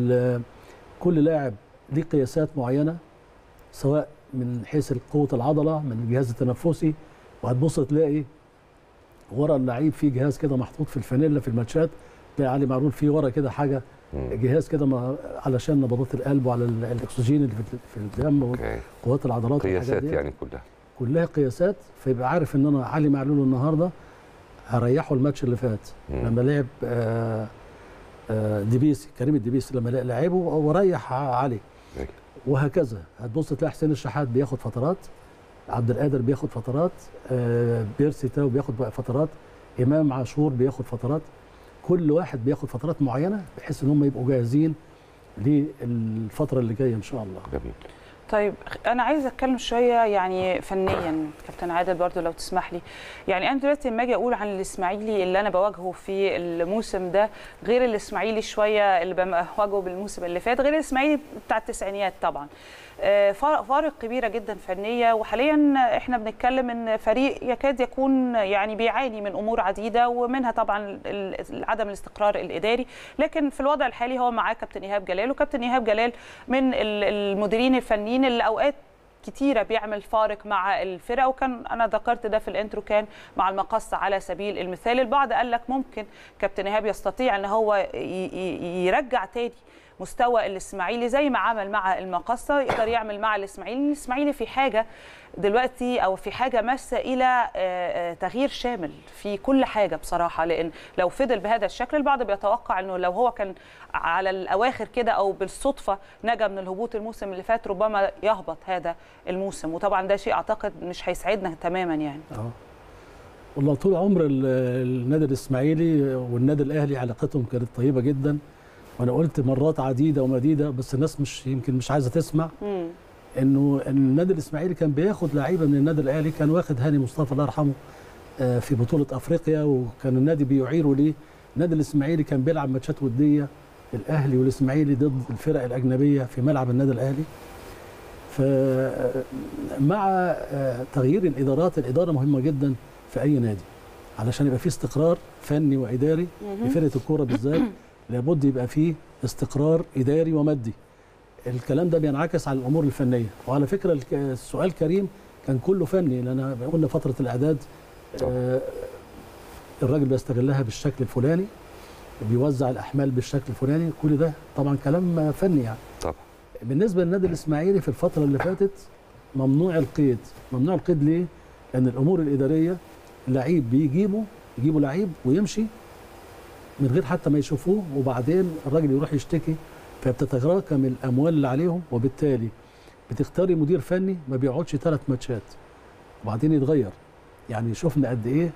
كل لاعب ليه قياسات معينه سواء من حيث قوه العضله من الجهاز التنفسي، وهتبص تلاقي ورا اللعيب في جهاز كده محطوط في الفانيلا في الماتشات، تلاقي علي معلول فيه ورا كده حاجه جهاز كده علشان نبضات القلب وعلى الاكسجين اللي في الدم وقوات العضلات. قياسات يعني كلها كلها قياسات، فيبقى عارف ان انا علي معلول النهارده هريحه الماتش اللي فات مم. لما لعب آآ آآ ديبيسي كريم الدبيسي لما لعبه وريح علي مم. وهكذا. هتبص تلاقي حسين الشحات بياخد فترات، عبد القادر بياخد فترات، بيرسي تاو بياخد فترات، امام عاشور بياخد فترات، كل واحد بياخد فترات معينه بحيث ان هم يبقوا جاهزين للفتره اللي جايه ان شاء الله. جميل. طيب انا عايزه اتكلم شويه يعني فنيا كابتن عادل برضو لو تسمح لي. يعني انا دلوقتي لما اجي اقول عن الاسماعيلي اللي انا بواجهه في الموسم ده غير الاسماعيلي شويه اللي بواجهه بالموسم اللي فات، غير الاسماعيلي بتاع التسعينيات طبعا. فارق كبيره جدا فنيه، وحاليا احنا بنتكلم ان فريق يكاد يكون يعني بيعاني من امور عديده ومنها طبعا عدم الاستقرار الاداري، لكن في الوضع الحالي هو معاه كابتن ايهاب جلال، وكابتن ايهاب جلال من المديرين الفنيين اللي اوقات كتيره بيعمل فارق مع الفرق، وكان انا ذكرت ده في الانترو كان مع المقصه على سبيل المثال. البعض قال لك ممكن كابتن ايهاب يستطيع ان هو يرجع تاني مستوى الاسماعيلي زي ما عمل مع المقصه، يقدر يعمل مع الاسماعيلي. الاسماعيلي في حاجه دلوقتي او في حاجه ماسه الى تغيير شامل في كل حاجه بصراحه، لان لو فضل بهذا الشكل البعض بيتوقع انه لو هو كان على الاواخر كده او بالصدفه نجا من الهبوط الموسم اللي فات ربما يهبط هذا الموسم، وطبعا ده شيء اعتقد مش هيسعدنا تماما يعني. اه والله طول عمر النادي الاسماعيلي والنادي الاهلي علاقتهم كانت طيبه جدا، وانا قلت مرات عديده ومديده بس الناس مش يمكن مش عايزه تسمع مم. انه النادي الاسماعيلي كان بياخد لعيبه من النادي الاهلي، كان واخد هاني مصطفى الله يرحمه في بطوله افريقيا وكان النادي بيعيره ليه. النادي الاسماعيلي كان بيلعب ماتشات وديه الاهلي والاسماعيلي ضد الفرق الاجنبيه في ملعب النادي الاهلي. فمع تغيير الادارات، الاداره مهمه جدا في اي نادي علشان يبقى فيه استقرار فني واداري لفرقه الكوره بالذات، لابد يبقى فيه استقرار اداري ومادي. الكلام ده بينعكس على الامور الفنيه، وعلى فكره السؤال كريم كان كله فني، لان قلنا فتره الاعداد آه الراجل بيستغلها بالشكل الفلاني، بيوزع الاحمال بالشكل الفلاني، كل ده طبعا كلام فني يعني. طبعا. بالنسبه للنادي الاسماعيلي في الفتره اللي فاتت ممنوع القيد، ممنوع القيد ليه؟ لان الامور الاداريه لعيب بيجيبوا يجيبوا لعيب ويمشي من غير حتى ما يشوفوه، وبعدين الراجل يروح يشتكي، فبتتراكم الاموال اللي عليهم، وبالتالي بتختاري مدير فني ما بيقعدش ثلاث ماتشات وبعدين يتغير. يعني شفنا قد ايه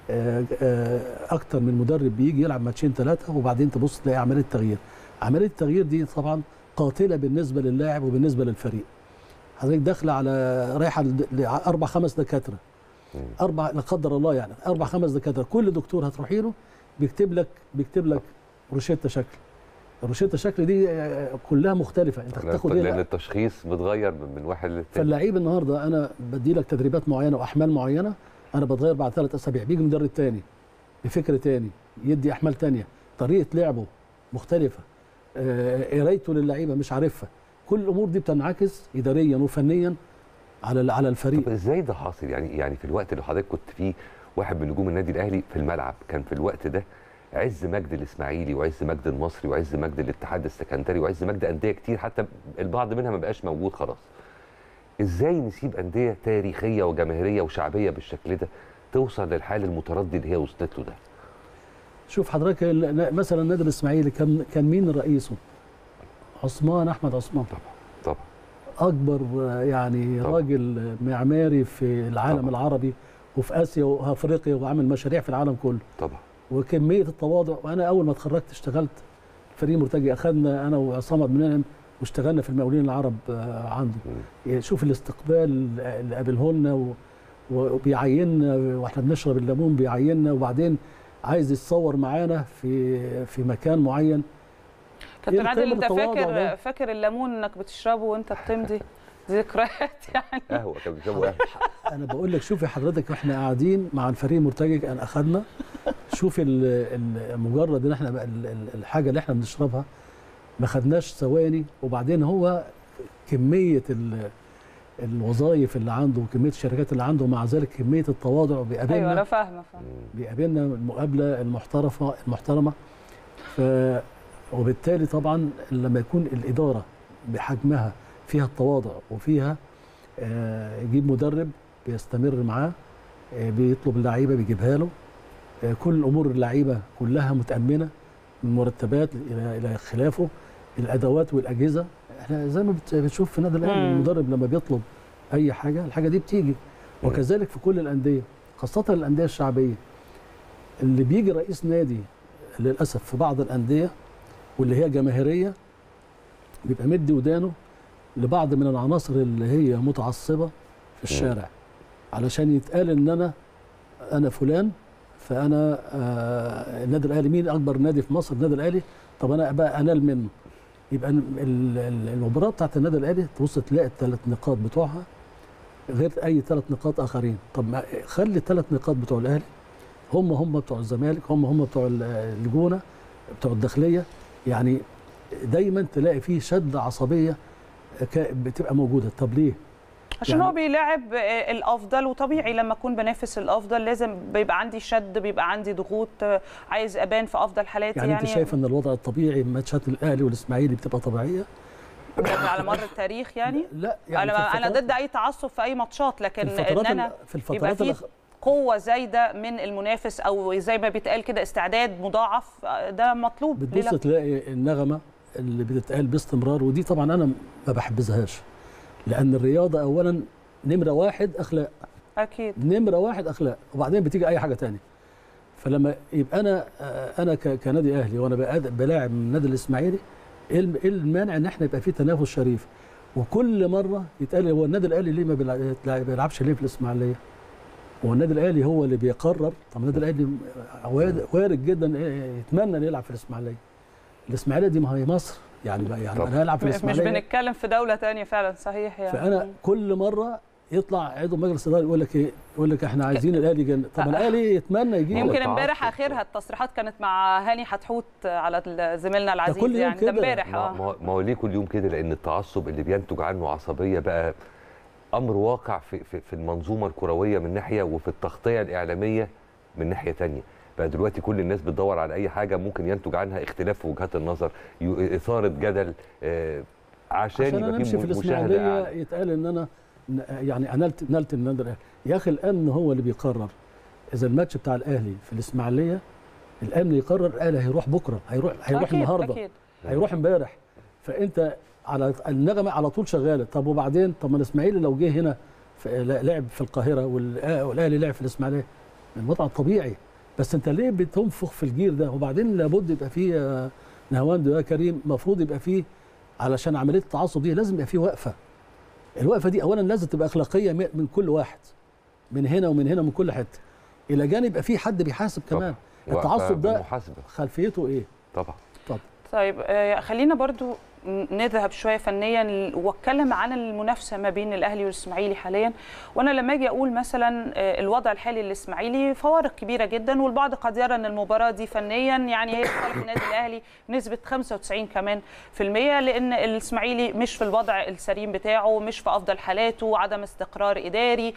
اكتر من مدرب بيجي يلعب ماتشين ثلاثه وبعدين تبص تلاقي عمليه تغيير. عمليه التغيير دي طبعا قاتله بالنسبه للاعب وبالنسبه للفريق. حضرتك داخله على رايحه لاربع خمس دكاتره، اربع لا قدر الله يعني اربع خمس دكاتره، كل دكتور هتروحي له بيكتب لك بيكتب لك روشته شكل. الروشته شكل دي كلها مختلفه، انت هتاخد ايه؟ لان التشخيص بيتغير من واحد للتاني. فاللعيب النهارده انا بدي لك تدريبات معينه واحمال معينه، انا بتغير بعد ثلاث اسابيع، بيجي مدرب تاني بفكر تاني يدي احمال تانيه، طريقه لعبه مختلفه، قرايته للعيبه مش عارفها. كل الامور دي بتنعكس اداريا وفنيا على على الفريق. طب ازاي ده حاصل؟ يعني يعني في الوقت اللي حضرتك كنت فيه واحد من نجوم النادي الاهلي في الملعب، كان في الوقت ده عز مجد الاسماعيلي وعز مجد المصري وعز مجد الاتحاد السكندري وعز مجد انديه كتير، حتى البعض منها ما بقاش موجود خلاص. ازاي نسيب انديه تاريخيه وجماهيريه وشعبيه بالشكل ده توصل للحال المتردي اللي هي وصلت له ده؟ شوف حضرتك مثلا النادي الاسماعيلي كان كان مين رئيسه؟ عثمان احمد عثمان. طبعا طبعا اكبر يعني طبعا. راجل معماري في العالم طبعا. العربي وفي اسيا وافريقيا وعمل مشاريع في العالم كله طبعا. وكميه التواضع، وانا اول ما اتخرجت اشتغلت فريق مرتجي، اخذنا انا وعصام عبد المنعم واشتغلنا في المقاولين العرب عنده. م. شوف الاستقبال اللي قابله لنا وبيعيننا واحنا بنشرب الليمون بيعيننا، وبعدين عايز يتصور معانا في في مكان معين. كابتن عادل انت فاكر فاكر الليمون انك بتشربه وانت بتمضي؟ ذكريات يعني. قهوه كانوا بيشربوا قهوه. انا بقول لك شوفي حضرتك واحنا قاعدين مع الفريق المرتجي انا اخذنا، شوف مجرد ان احنا الحاجه اللي احنا بنشربها ما خدناش ثواني، وبعدين هو كميه الوظائف اللي عنده وكميه الشركات اللي عنده، مع ذلك كميه التواضع بيقابلنا. ايوه انا فاهمه فاهمه بيقابلنا المقابله المحترفه المحترمه. ف وبالتالي طبعا لما يكون الاداره بحجمها فيها التواضع وفيها آه يجيب مدرب بيستمر معاه، آه بيطلب اللعيبه بيجيبها له، آه كل امور اللعيبه كلها متامنه من مرتبات الى الى خلافه، الادوات والاجهزه. احنا زي ما بتشوف في النادي الاهلي المدرب لما بيطلب اي حاجه الحاجه دي بتيجي، وكذلك في كل الانديه خاصه الانديه الشعبيه. اللي بيجي رئيس نادي للاسف في بعض الانديه واللي هي جماهيريه بيبقى مدي ودانه لبعض من العناصر اللي هي متعصبه في الشارع، علشان يتقال ان انا انا فلان، فانا آه النادي الاهلي مين اكبر نادي في مصر؟ النادي الاهلي، طب انا ابقى انال منه. يبقى المباراه بتاعت النادي الاهلي تبص تلاقي الثلاث نقاط بتوعها غير اي ثلاث نقاط اخرين. طب ما خلي الثلاث نقاط بتوع الاهلي هم هم بتوع الزمالك، هم هم بتوع الجونه، بتوع الداخليه. يعني دايما تلاقي فيه شد عصبيه بتبقى موجوده. طب ليه؟ عشان يعني هو بيلاعب الافضل، وطبيعي لما اكون بنافس الافضل لازم بيبقى عندي شد، بيبقى عندي ضغوط، عايز ابان في افضل حالاتي. يعني, يعني انت شايف ان الوضع الطبيعي ماتشات الاهلي والاسماعيلي بتبقى طبيعيه على مر التاريخ؟ يعني لا يعني انا انا ضد اي تعصب في اي ماتشات، لكن ان انا في الفترات يبقى في قوه زايده من المنافس، او زي ما بيتقال كده استعداد مضاعف، ده مطلوب. بتبص تلاقي النغمه اللي بتتقال باستمرار، ودي طبعا انا ما بحبذهاش، لان الرياضه اولا نمره واحد اخلاق. اكيد نمره واحد اخلاق، وبعدين بتيجي اي حاجه ثانيه. فلما يبقى انا انا كنادي اهلي وانا بلاعب من النادي الاسماعيلي، ايه المانع ان احنا يبقى في تنافس شريف؟ وكل مره يتقال هو النادي الاهلي ليه ما بيلعبش ليه في الاسماعيليه؟ هو النادي الاهلي هو اللي بيقرر. طب النادي الاهلي وارد جدا يتمنى ان يلعب في الاسماعيليه. الاسماعيليه دي ما هي مصر، يعني يعني انا هلعب في الاسماعيليه، مش بنتكلم في دوله ثانيه فعلا. صحيح يعني. فانا كل مره يطلع عضو مجلس اداره يقول لك ايه؟ يقول لك احنا عايزين الاهلي جن... طب الاهلي يتمنى يجي. يمكن امبارح اخرها التصريحات كانت مع هاني حتحوت على زميلنا العزيز، يعني ده امبارح. اه ما هو ليه كل يوم كده؟ لان التعصب اللي بينتج عنه عصبيه بقى امر واقع في في, في المنظومه الكرويه من ناحيه، وفي التغطيه الاعلاميه من ناحيه ثانيه. بقى دلوقتي كل الناس بتدور على اي حاجه ممكن ينتج عنها اختلاف في وجهات النظر، اثاره جدل، آه عشان, عشان يبقى في مشاهده. يتقال ان انا يعني انلت نلت النادي الاهلي. يا اخي الامن هو اللي بيقرر. اذا الماتش بتاع الاهلي في الاسماعيليه الامن يقرر، الاهلي هيروح بكره، هيروح هيروح أكيد النهارده أكيد. هيروح امبارح. فانت على النغمه على طول شغاله. طب وبعدين طب ما الاسماعيلي لو جه هنا لعب في القاهره والاهلي لعب في الاسماعيليه، الوضع الطبيعي، بس انت ليه بتنفخ في الجيل ده؟ وبعدين لابد يبقى فيه يا نهاوند يا كريم، المفروض يبقى فيه علشان عمليه التعصب دي لازم يبقى فيه وقفه. الوقفه دي اولا لازم تبقى اخلاقيه من كل واحد، من هنا ومن هنا من كل حته، الى جانب يبقى فيه حد بيحاسب كمان. التعصب ده محاسبة. خلفيته ايه؟ طبعا. طبعا. طيب آه خلينا برضو نذهب شويه فنيا واتكلم عن المنافسه ما بين الاهلي والاسماعيلي حاليا. وانا لما اجي اقول مثلا الوضع الحالي للاسماعيلي فوارق كبيره جدا، والبعض قد يرى ان المباراه دي فنيا يعني هي صالح النادي الاهلي بنسبه خمسة وتسعين كمان في المية، لان الاسماعيلي مش في الوضع السليم بتاعه، مش في افضل حالاته، عدم استقرار اداري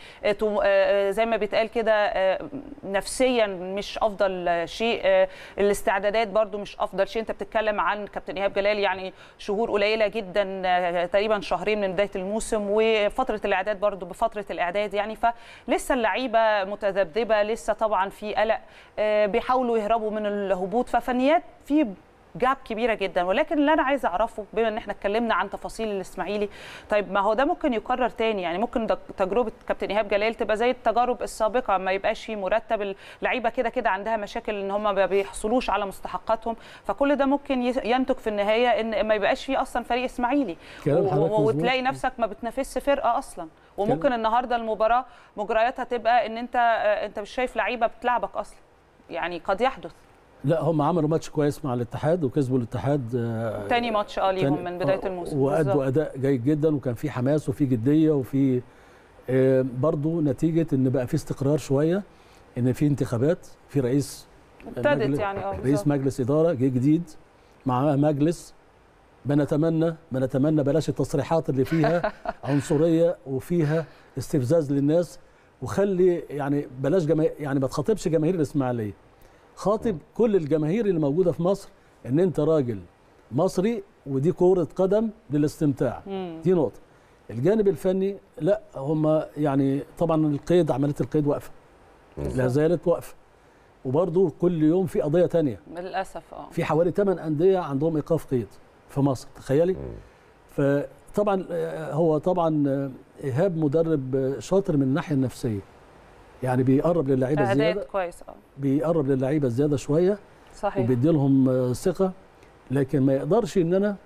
زي ما بيتقال كده، نفسيا مش افضل شيء، الاستعدادات برضو مش افضل شيء. انت بتتكلم عن كابتن ايهاب جلال يعني شهور قليله جدا، تقريبا شهرين من بدايه الموسم، وفتره الاعداد برضو بفتره الاعداد يعني، فلسه اللعيبه متذبذبه، لسه طبعا في قلق، بيحاولوا يهربوا من الهبوط، ففنيات في جاب كبيره جدا. ولكن اللي انا عايزه اعرفه بما ان احنا اتكلمنا عن تفاصيل الاسماعيلي، طيب ما هو ده ممكن يكرر تاني؟ يعني ممكن تجربه كابتن ايهاب جلال تبقى زي التجارب السابقه، ما يبقاش في مرتب، اللعيبه كده كده عندها مشاكل ان هم ما بيحصلوش على مستحقاتهم، فكل ده ممكن ينتج في النهايه ان ما يبقاش في اصلا فريق اسماعيلي، وتلاقي نفسك ما بتنافسش فرقه اصلا. وممكن النهارده المباراه مجرياتها تبقى ان انت انت مش شايف لعيبه بتلعبك اصلا، يعني قد يحدث. لا هم عملوا ماتش كويس مع الاتحاد وكسبوا الاتحاد تاني ماتش اه ليهم من بدايه الموسم، وادوا اداء جيد جدا، وكان في حماس وفي جديه وفي آه برضو نتيجه ان بقى في استقرار شويه، ان في انتخابات، في رئيس ابتدت يعني اه رئيس مجلس اداره جه جديد، معاه مجلس. بنتمنى بنتمنى بلاش التصريحات اللي فيها عنصريه وفيها استفزاز للناس، وخلي يعني بلاش جماهير، يعني ما تخاطبش جماهير الاسماعيليه، خاطب كل الجماهير اللي موجوده في مصر ان انت راجل مصري، ودي كوره قدم للاستمتاع. مم. دي نقطه. الجانب الفني لا هم يعني طبعا القيد، عمليه القيد واقفه، لا زالت واقفه، وبرضه كل يوم في قضيه ثانيه للاسف. اه في حوالي ثمان انديه عندهم ايقاف قيد في مصر، تخيلي. فطبعا هو طبعا ايهاب مدرب شاطر من الناحيه النفسيه، يعني بيقرب للعيبه زياده كويس اه بيقرب للعيبه زياده شويه، صحيح، وبيدي لهم ثقه، لكن ما يقدرش ان انا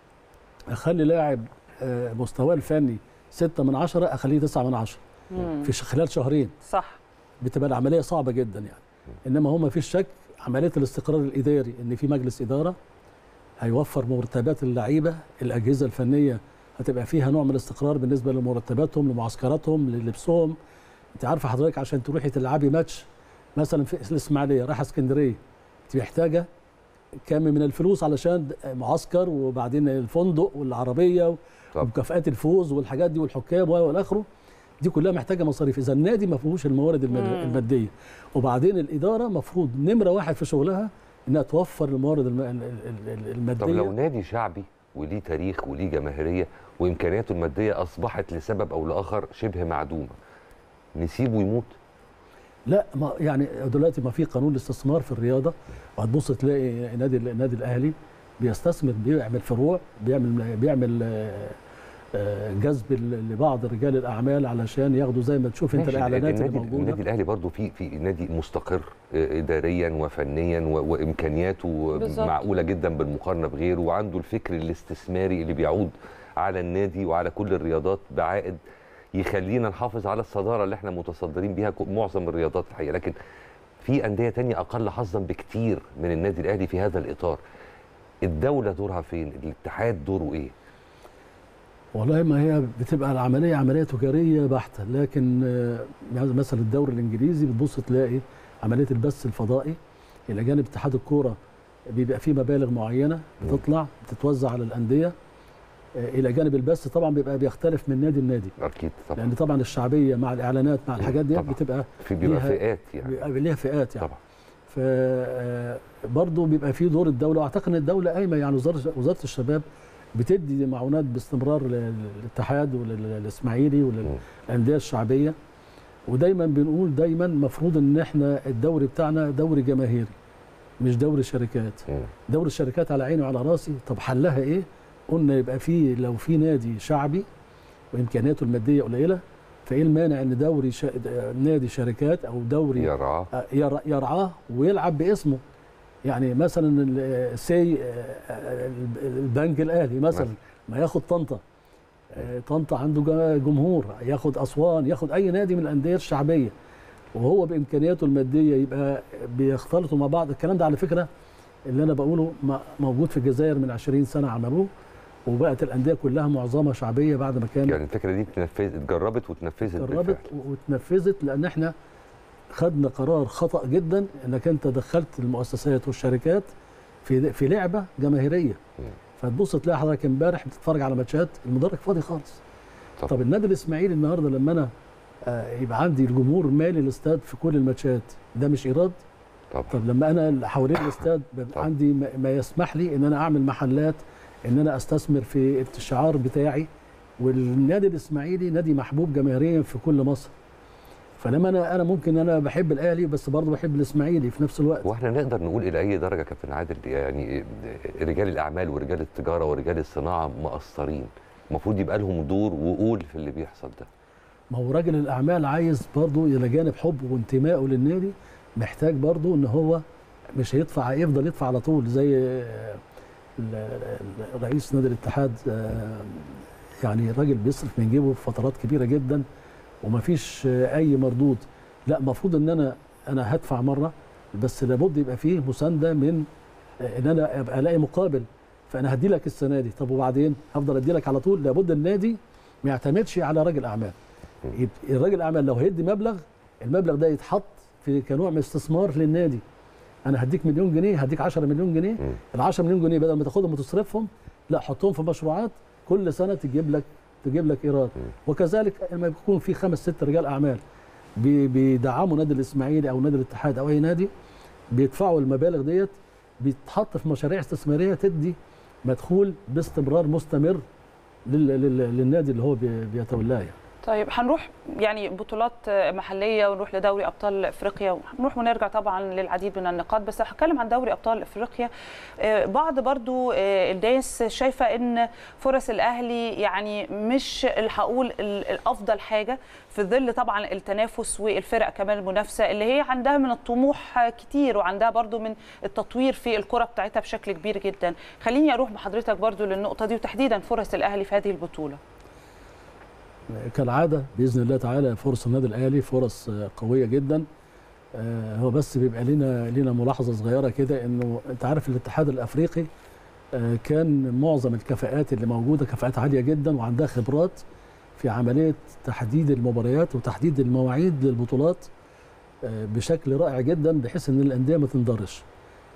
اخلي لاعب مستواه الفني ستة من عشرة اخليه تسعة من عشرة في خلال شهرين. صح، بتبقى العمليه صعبه جدا يعني. انما هو ما فيش شك عمليه الاستقرار الاداري، ان في مجلس اداره هيوفر مرتبات اللعيبه، الاجهزه الفنيه هتبقى فيها نوع من الاستقرار بالنسبه لمرتباتهم، لمعسكراتهم، للبسهم. انت عارفه حضرتك عشان تروحي تلعبي ماتش مثلا في الاسماعيليه رايحه اسكندريه، انت محتاجه كم من الفلوس علشان معسكر، وبعدين الفندق والعربيه ومكافآت الفوز والحاجات دي والحكام والى اخره، دي كلها محتاجه مصاريف. اذا النادي ما فيهوش الموارد الماديه، وبعدين الاداره مفروض نمره واحد في شغلها انها توفر الموارد الماديه. طب لو نادي شعبي وليه تاريخ وليه جماهيريه وامكانياته الماديه اصبحت لسبب او لاخر شبه معدومه، نسيبه يموت؟ لا، ما يعني دلوقتي ما في قانون الاستثمار في الرياضه، وهتبص تلاقي نادي النادي الاهلي بيستثمر، بيعمل فروع، بيعمل بيعمل جذب لبعض رجال الاعمال علشان ياخدوا زي ما تشوف انت الاعلانات اللي موجوده. النادي الاهلي برضو في في نادي مستقر اداريا وفنيا وامكانياته بالزبط. معقوله جدا بالمقارنه بغيره، وعنده الفكر الاستثماري اللي بيعود على النادي وعلى كل الرياضات بعائد يخلينا نحافظ على الصداره اللي احنا متصدرين بيها معظم الرياضات الحقيقه. لكن في انديه تانية اقل حظا بكتير من النادي الاهلي في هذا الاطار. الدوله دورها فين؟ الاتحاد دوره ايه؟ والله ما هي بتبقى العمليه عمليه تجاريه بحته، لكن مثلا الدوري الانجليزي بتبص تلاقي عمليه البث الفضائي الى جانب اتحاد الكوره بيبقى فيه مبالغ معينه بتطلع بتتوزع على الانديه، الى جانب البث طبعا بيبقى بيختلف من نادي لنادي اكيد طبعا، لان طبعا الشعبيه مع الاعلانات مع الحاجات دي بتبقى في بيبقى فئات يعني بيبقى ليها فئات يعني طبعا. فبرضه بيبقى في دور الدوله، واعتقد ان الدوله قايمه يعني وزاره وزاره الشباب بتدي معونات باستمرار للاتحاد وللاسماعيلي وللانديه الشعبيه، ودايما بنقول دايما المفروض ان احنا الدوري بتاعنا دوري جماهيري مش دوري شركات. دوري الشركات على عيني وعلى راسي، طب حلها ايه؟ قلنا يبقى في لو في نادي شعبي وامكانياته الماديه قليله فايه المانع ان دوري شا... نادي شركات او دوري يرعاه يرع... يرعاه ويلعب باسمه؟ يعني مثلا سي البنك الاهلي مثلا ما ياخد طنطا، طنطا عنده جمهور، ياخد اسوان، ياخد اي نادي من الانديه الشعبيه وهو بامكانياته الماديه يبقى بيختلطوا مع بعض. الكلام ده على فكره اللي انا بقوله موجود في الجزائر من عشرين سنه عملوه، وبقت الانديه كلها معظمها شعبيه بعد ما كان يعني الفكره دي اتنفذت، اتجربت واتنفذت اتجربت واتنفذت، لان احنا خدنا قرار خطا جدا انك انت دخلت المؤسسات والشركات في في لعبه جماهيريه. فتبص تلاقي حضرتك امبارح بتتفرج على ماتشات المدرج فاضي خالص. طب, طب النادي الاسماعيلي النهارده لما انا آه يبقى عندي الجمهور مالي الاستاد في كل الماتشات، ده مش ايراد؟ طب, طب لما انا حوالين الاستاد عندي ما يسمح لي ان انا اعمل محلات، ان انا استثمر في الشعار بتاعي، والنادي الاسماعيلي نادي محبوب جماهيريا في كل مصر. فلما انا انا ممكن انا بحب الاهلي بس برضه بحب الاسماعيلي في نفس الوقت. واحنا نقدر نقول الى اي درجه كابتن عادل يعني رجال الاعمال ورجال التجاره ورجال الصناعه مقصرين؟ المفروض يبقى لهم دور وقول في اللي بيحصل ده. ما هو راجل الاعمال عايز برضه الى جانب حبه وانتمائه للنادي محتاج برضه ان هو مش هيدفع، يفضل يدفع على طول زي رئيس نادي الاتحاد، يعني راجل بيصرف من جيبه في فترات كبيره جدا ومفيش اي مردود. لا، المفروض ان انا انا هدفع مره بس لابد يبقى فيه مسانده من ان انا ابقى الاقي مقابل. فانا هدي لك السنه دي، طب وبعدين هفضل ادي لك على طول؟ لابد النادي ما يعتمدش على راجل اعمال. الراجل الاعمال لو هيدي مبلغ، المبلغ ده يتحط في كنوع من استثمار للنادي. انا هديك مليون جنيه، هديك عشرة مليون جنيه، ال عشرة مليون جنيه بدل ما تاخدهم وتصرفهم لا حطهم في مشروعات كل سنه تجيب لك تجيب لك ايراد. وكذلك لما يكون في خمس ست رجال اعمال بيدعموا نادي الاسماعيلي او نادي الاتحاد او اي نادي، بيدفعوا المبالغ ديت، بيتحط في مشاريع استثماريه تدي مدخول باستمرار مستمر للنادي اللي هو بيتولاه يعني. طيب هنروح يعني بطولات محليه ونروح لدوري ابطال افريقيا ونروح ونرجع طبعا للعديد من النقاط، بس هتكلم عن دوري ابطال افريقيا. بعض برضو الناس شايفه ان فرص الاهلي يعني مش هقول الافضل حاجه في ظل طبعا التنافس والفرق كمان المنافسه اللي هي عندها من الطموح كتير وعندها برضو من التطوير في الكره بتاعتها بشكل كبير جدا. خليني اروح بحضرتك برضو للنقطه دي وتحديدا فرص الاهلي في هذه البطوله. كالعاده باذن الله تعالى فرص النادي الاهلي فرص قويه جدا. هو بس بيبقى لنا لنا ملاحظه صغيره كده، انه انت عارف الاتحاد الافريقي كان معظم الكفاءات اللي موجوده كفاءات عاليه جدا وعندها خبرات في عمليه تحديد المباريات وتحديد المواعيد للبطولات بشكل رائع جدا بحيث ان الانديه ما تنضرش.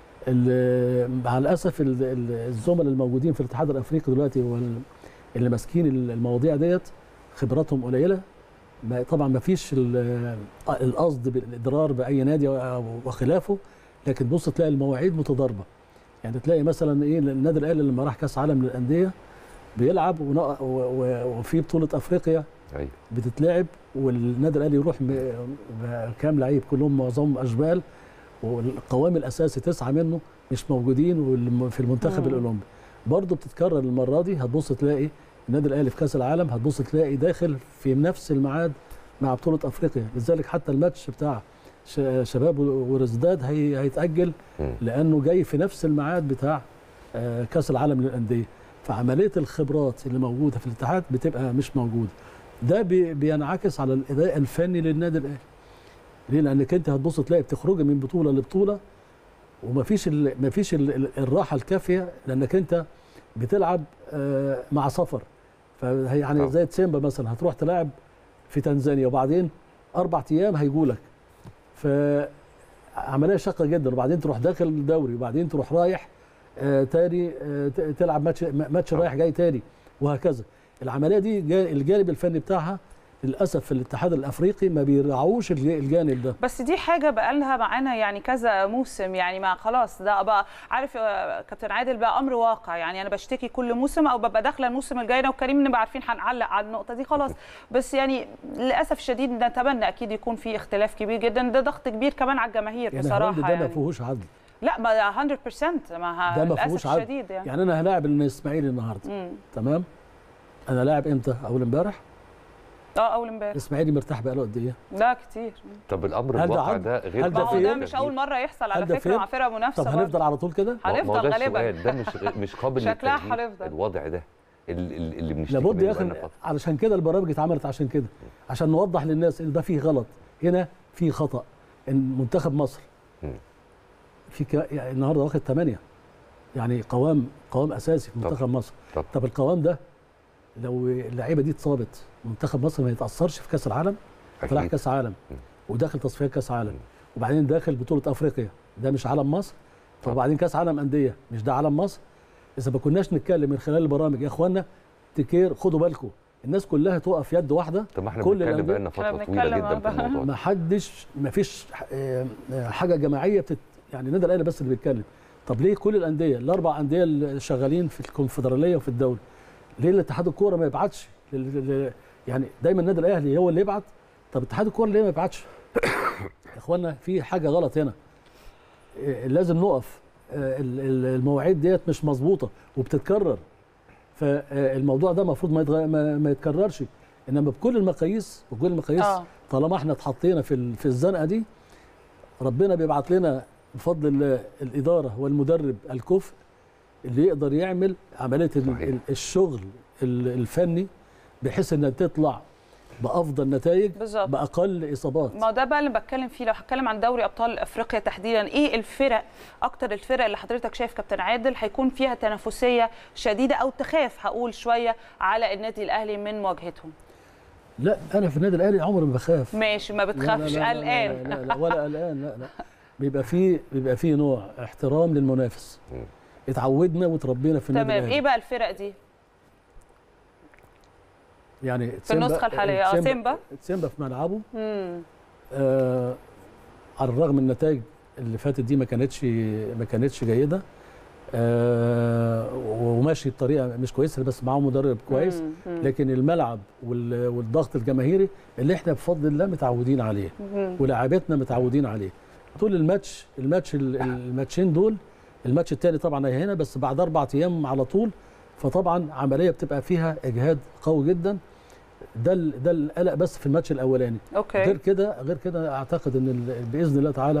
مع الاسف الزملاء الموجودين في الاتحاد الافريقي دلوقتي اللي ماسكين المواضيع ديت خبراتهم قليله. طبعا ما فيش القصد بالاضرار باي نادي وخلافه، لكن بص تلاقي المواعيد متضاربه. يعني تلاقي مثلا ايه النادي الاهلي لما راح كاس عالم للانديه بيلعب وفي بطوله افريقيا بتتلعب والنادي الاهلي يروح كام لعيب كلهم معظمهم اشبال والقوام الاساسي تسعه منه مش موجودين في المنتخب الاولمبي. برضه بتتكرر المره دي، هتبص تلاقي النادي الاهلي في كاس العالم هتبص تلاقي داخل في نفس الميعاد مع بطوله افريقيا. لذلك حتى الماتش بتاع شباب ورزداد هي هيتاجل لانه جاي في نفس الميعاد بتاع كاس العالم للانديه. فعمليه الخبرات اللي موجوده في الاتحاد بتبقى مش موجوده. ده بينعكس على الاداء الفني للنادي الاهلي. ليه؟ لانك انت هتبص تلاقي بتخرج من بطوله لبطوله ومفيش مفيش الراحه الكافيه، لانك انت بتلعب مع سفر. فيعني زي تسيمبا مثلا هتروح تلعب في تنزانيا وبعدين اربع ايام هيجوا لك، فعمليه شاقه جدا. وبعدين تروح داخل الدوري وبعدين تروح رايح آه تاني آه تلعب ماتش ماتش رايح جاي تاني وهكذا. العمليه دي الجانب الفني بتاعها للاسف في الاتحاد الافريقي ما بيراعوش الجانب ده. بس دي حاجه بقى لها معانا يعني كذا موسم، يعني ما خلاص ده بقى عارف يا كابتن عادل بقى امر واقع. يعني انا بشتكي كل موسم او ببقى داخله الموسم الجاي انا وكريم نبقى عارفين هنعلق على النقطه دي خلاص. بس يعني للاسف الشديد نتمنى اكيد يكون في اختلاف كبير جدا، ده ضغط كبير كمان على الجماهير يعني بصراحه. ده يعني ما فيهوش عدل. لا ما مية بالمية ما ده ما فيهوش عدل. الشديد يعني. يعني انا هلاعب الاسماعيلي النهارده تمام، انا لاعب امتى؟ اول امبارح اه اول امبارح. الاسماعيلي مرتاح بقاله قد ايه؟ لا كتير. طب الامر الواقع ده غير هل ده, ما هو ده مش اول مره يحصل على فكره مع فرقه منافسه. طب هنفضل على طول كده؟ هنفضل غالبا. ده مش مش قابل شكلها هنفضل الوضع ده اللي بنشتكي لابد يا اخي، علشان كده البرامج اتعملت عشان كده، عشان نوضح للناس ان ده فيه غلط، هنا فيه خطا. ان منتخب مصر في ك... يعني النهارده واخد ثمانية، يعني قوام قوام اساسي في منتخب مصر. طب. طب القوام ده لو اللعيبه دي اتصابت منتخب مصر ما يتاثرش في كاس العالم. طلع كاس عالم وداخل تصفيات كاس عالم وبعدين داخل بطوله افريقيا، ده مش علم مصر؟ طب وبعدين كاس عالم انديه، مش ده علم مصر؟ اذا ما كناش نتكلم من خلال البرامج يا اخوانا تكير، خدوا بالكم الناس كلها تقف يد واحده. طب ما احنا بنتكلم بقالنا فتره طويله جدا في الموضوع. ما حدش ما فيش حاجه جماعيه بتت... يعني النادي الاهلي بس اللي بيتكلم. طب ليه كل الانديه الاربع انديه اللي شغالين في الكونفدراليه وفي الدوري، ليه الاتحاد الكوره ما يبعتش؟ يعني دايما النادي الاهلي هو اللي يبعت، طب اتحاد الكوره ليه ما يبعتش؟ يا اخوانا في حاجه غلط هنا، لازم نقف. المواعيد ديت مش مظبوطه وبتتكرر، فالموضوع ده المفروض ما, ما يتكررش، انما بكل المقاييس بكل المقاييس آه. طالما احنا اتحطينا في في الزنقه دي، ربنا بيبعت لنا بفضل الله الاداره والمدرب الكفء اللي يقدر يعمل عمليه صحيح. الشغل الفني بحيث انها تطلع بافضل نتائج بالزبط. باقل اصابات. ما ده بقى اللي بتكلم فيه. لو هتكلم عن دوري ابطال افريقيا تحديدا، ايه الفرق اكتر الفرق اللي حضرتك شايف كابتن عادل هيكون فيها تنافسيه شديده او تخاف هقول شويه على النادي الاهلي من مواجهتهم؟ لا انا في النادي الاهلي عمري ما بخاف. ماشي، ما بتخافش قلقان؟ لا, لا, لا, لا ولا قلقان، لا لا بيبقى فيه بيبقى فيه نوع احترام للمنافس. اتعودنا وتربينا في النادي تمام. الاهلي. ايه بقى الفرق دي؟ يعني في النسخه الحاليه اه سيمبا سيمبا في ملعبه. آه على الرغم من النتائج اللي فاتت دي ما كانتش ما كانتش جيده، آه وماشي بطريقه مش كويسه، بس معاه مدرب كويس. مم. مم. لكن الملعب والضغط الجماهيري اللي احنا بفضل الله متعودين عليه ولاعيبتنا متعودين عليه طول الماتش الماتش الماتشين دول. الماتش الثاني طبعا هنا بس بعد اربع ايام على طول، فطبعا عمليه بتبقى فيها اجهاد قوي جدا. ده ده القلق بس في الماتش الاولاني. أوكي. غير كده غير كده اعتقد ان باذن الله تعالى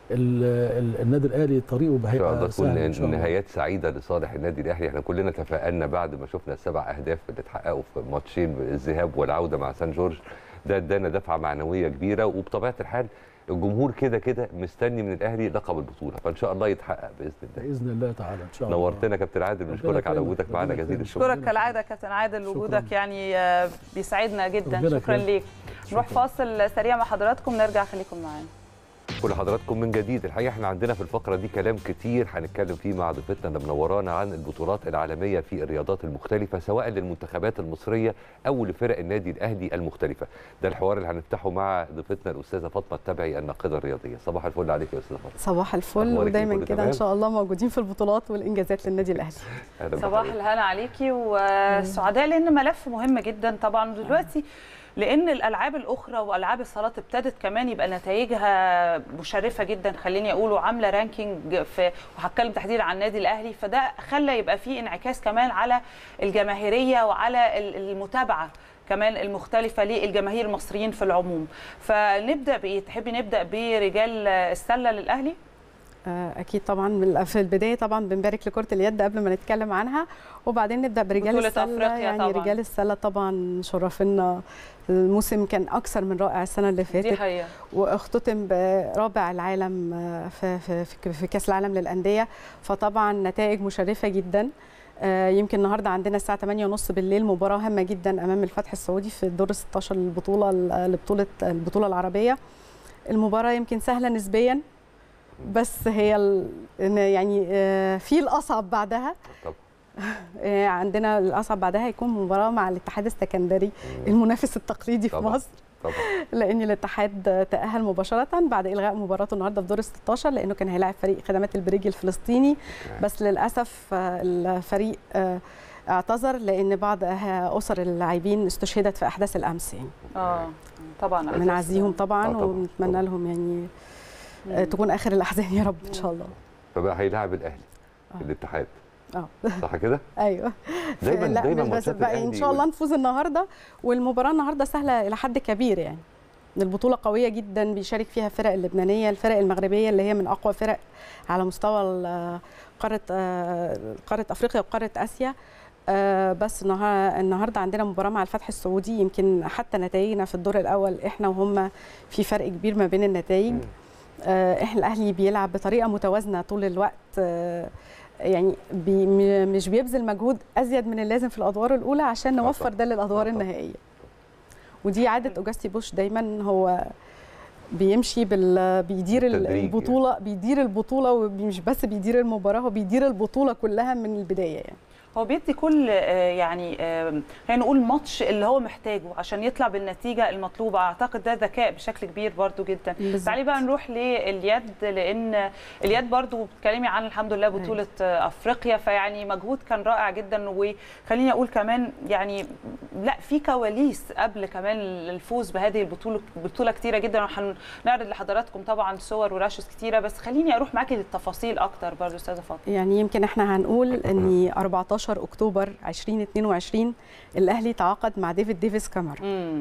النادي الاهلي طريقه هيبقى سهل ان شاء الله. نهايات سعيده لصالح النادي الاهلي. احنا كلنا تفائلنا بعد ما شفنا السبع اهداف اللي اتحققوا في ماتشين الذهاب والعوده مع سان جورج. ده ادانا دفعه معنويه كبيره، وبطبيعه الحال الجمهور كده كده مستني من الاهلي لقب البطوله، فان شاء الله يتحقق باذن الله. باذن الله تعالى ان شاء الله. نورتنا كابتن عادل، بنشكرك على وجودك معانا، جزيل الشكر. بشكرك كالعاده كابتن عادل، وجودك يعني بيسعدنا جدا. شكرا ليك. نروح فاصل سريع مع حضراتكم، نرجع خليكم معانا. كل حضراتكم من جديد. الحقيقه احنا عندنا في الفقره دي كلام كتير هنتكلم فيه مع ضيفتنا اللي منورانا عن البطولات العالميه في الرياضات المختلفه، سواء للمنتخبات المصريه او لفرق النادي الاهلي المختلفه. ده الحوار اللي هنفتحه مع ضيفتنا الاستاذه فاطمه التبعي الناقده الرياضيه. صباح الفل عليك يا استاذه فاطمه. صباح الفل، ودايما كده ان شاء الله موجودين في البطولات والانجازات للنادي الاهلي. صباح الهنا عليكي وسعداء، لان ملف مهم جدا طبعا دلوقتي، لان الالعاب الاخرى والعاب الصالات ابتدت كمان يبقى نتائجها مشرفه جدا. خليني اقول وعامله رانكينج في، وهتكلم تحديدا عن النادي الاهلي، فده خلى يبقى فيه انعكاس كمان على الجماهيريه وعلى المتابعه كمان المختلفه للجماهير المصريين في العموم. فنبدا بايه؟ تحبي نبدا برجال السله للاهلي؟ اكيد طبعا. في البدايه طبعا بنبارك لكره اليد قبل ما نتكلم عنها، وبعدين نبدا برجال السله. يعني طبعًا. رجال السله طبعا شرفنا، الموسم كان اكثر من رائع السنه اللي فاتت، دي حقيقة. واختتم برابع العالم في في في كاس العالم للانديه، فطبعا نتائج مشرفه جدا. يمكن النهارده عندنا الساعه ثمانية وثلاثين بالليل مباراه هامه جدا امام الفتح السعودي في الدور ستة عشر للبطوله لبطوله البطوله العربيه. المباراه يمكن سهله نسبيا، بس هي يعني في الاصعب بعدها. طب. عندنا الاصعب بعدها هيكون مباراه مع الاتحاد السكندري المنافس التقليدي في مصر. طبعا. لان الاتحاد تاهل مباشره بعد الغاء مباراته النهارده في دور ستة عشر، لانه كان هيلاعب فريق خدمات البريج الفلسطيني، بس للاسف الفريق اعتذر لان بعض اسر اللاعبين استشهدت في احداث الامس. يعني اه طبعا بنعزيهم طبعا ونتمنى لهم يعني تكون اخر الاحزان يا رب ان شاء الله. فبقى هيلاعب الاهلي آه. الاتحاد اه صح كده؟ ايوه دايما لا دايما بس ماتشات بقى الأهلي ان شاء الله وال- نفوز النهارده، والمباراه النهارده سهله الى حد كبير يعني. البطوله قويه جدا بيشارك فيها الفرق اللبنانيه، الفرق المغربيه اللي هي من اقوى فرق على مستوى ال- قاره آه، قاره افريقيا وقاره اسيا. آه، بس النها- النهارده عندنا مباراه مع الفتح السعودي، يمكن حتى نتائجنا في الدور الاول احنا وهم في فرق كبير ما بين النتائج. آه، احنا الاهلي بيلعب بطريقه متوازنه طول الوقت، آه، يعني بي م- مش بيبذل مجهود ازيد من اللازم في الادوار الاولى عشان نوفر ده للادوار النهائيه. ودي عاده اوجاستي بوش، دايما هو بيمشي بال بيدير بالتدريج البطوله بيدير البطوله ومش بس بيدير المباراه، هو بيدير البطوله كلها من البدايه يعني. هو بيدي كل آه، يعني آه، خلينا نقول ماتش اللي هو محتاجه عشان يطلع بالنتيجه المطلوبه. اعتقد ده ذكاء بشكل كبير برضو جدا. بالظبط. تعالي بقى نروح لليد، لان اليد برضو بتتكلمي عن الحمد لله بطوله آه، افريقيا، فيعني مجهود كان رائع جدا. وخليني اقول كمان يعني لا في كواليس قبل كمان الفوز بهذه البطوله، بطوله كتيره جدا، وهنعرض لحضراتكم طبعا صور وراشز كتيره، بس خليني اروح معاكي للتفاصيل اكتر برضو استاذه فاطمه. يعني يمكن احنا هنقول ان أربعتاشر أكتوبر ألفين واثنين وعشرين الاهلي تعاقد مع ديفيد ديفيس كاميرا.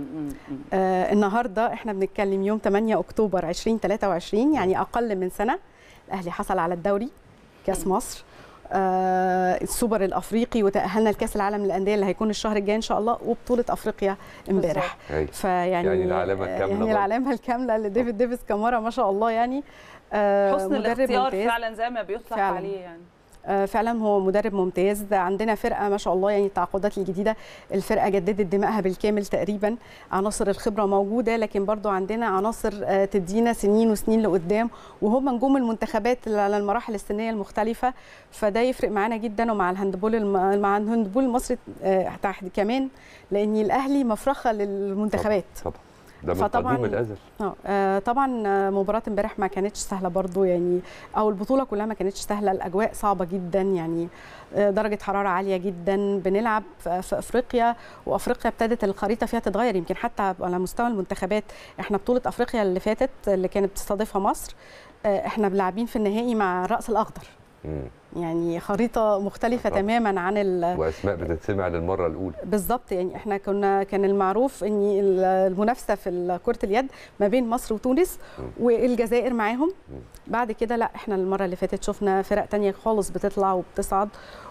آه النهارده احنا بنتكلم يوم ثمانية أكتوبر ألفين وثلاثة وعشرين، يعني اقل من سنه الاهلي حصل على الدوري، كاس مصر، آه السوبر الافريقي، وتاهلنا لكاس العالم للانديه اللي هيكون الشهر الجاي ان شاء الله، وبطوله افريقيا امبارح. فيعني يعني العلامه الكامله، يعني العلامه الكامله لديفيد ديفيس كاميرا ما شاء الله يعني. آه حسن الاختيار فعلا زي ما بيطلق فعلا عليه يعني. فعلا هو مدرب ممتاز. عندنا فرقه ما شاء الله يعني التعاقدات الجديده، الفرقه جددت دمائها بالكامل تقريبا، عناصر الخبره موجوده، لكن برضو عندنا عناصر تدينا سنين وسنين لقدام، وهم نجوم المنتخبات على المراحل السنيه المختلفه، فده يفرق معانا جدا. ومع الهاندبول الم... مع الهاندبول المصري تحت كمان، لان الاهلي مفرخه للمنتخبات. طبعا ده من قديم الازل. اه طبعا مباراه امبارح ما كانتش سهله برضو يعني، او البطوله كلها ما كانتش سهله، الاجواء صعبه جدا يعني، درجه حراره عاليه جدا. بنلعب في افريقيا، وافريقيا ابتدت الخريطه فيها تتغير، يمكن حتى على مستوى المنتخبات. احنا بطوله افريقيا اللي فاتت اللي كانت بتستضيفها مصر، احنا بلاعبين في النهائي مع الراس الاخضر. مم. يعني خريطه مختلفه طبعا. تماما عن ال واسماء بتتسمع للمره الاولى بالظبط. يعني احنا كنا كان المعروف ان المنافسه في كره اليد ما بين مصر وتونس م. والجزائر معاهم. م. بعد كده لا، احنا المره اللي فاتت شفنا فرق تانية خالص بتطلع وبتصعد،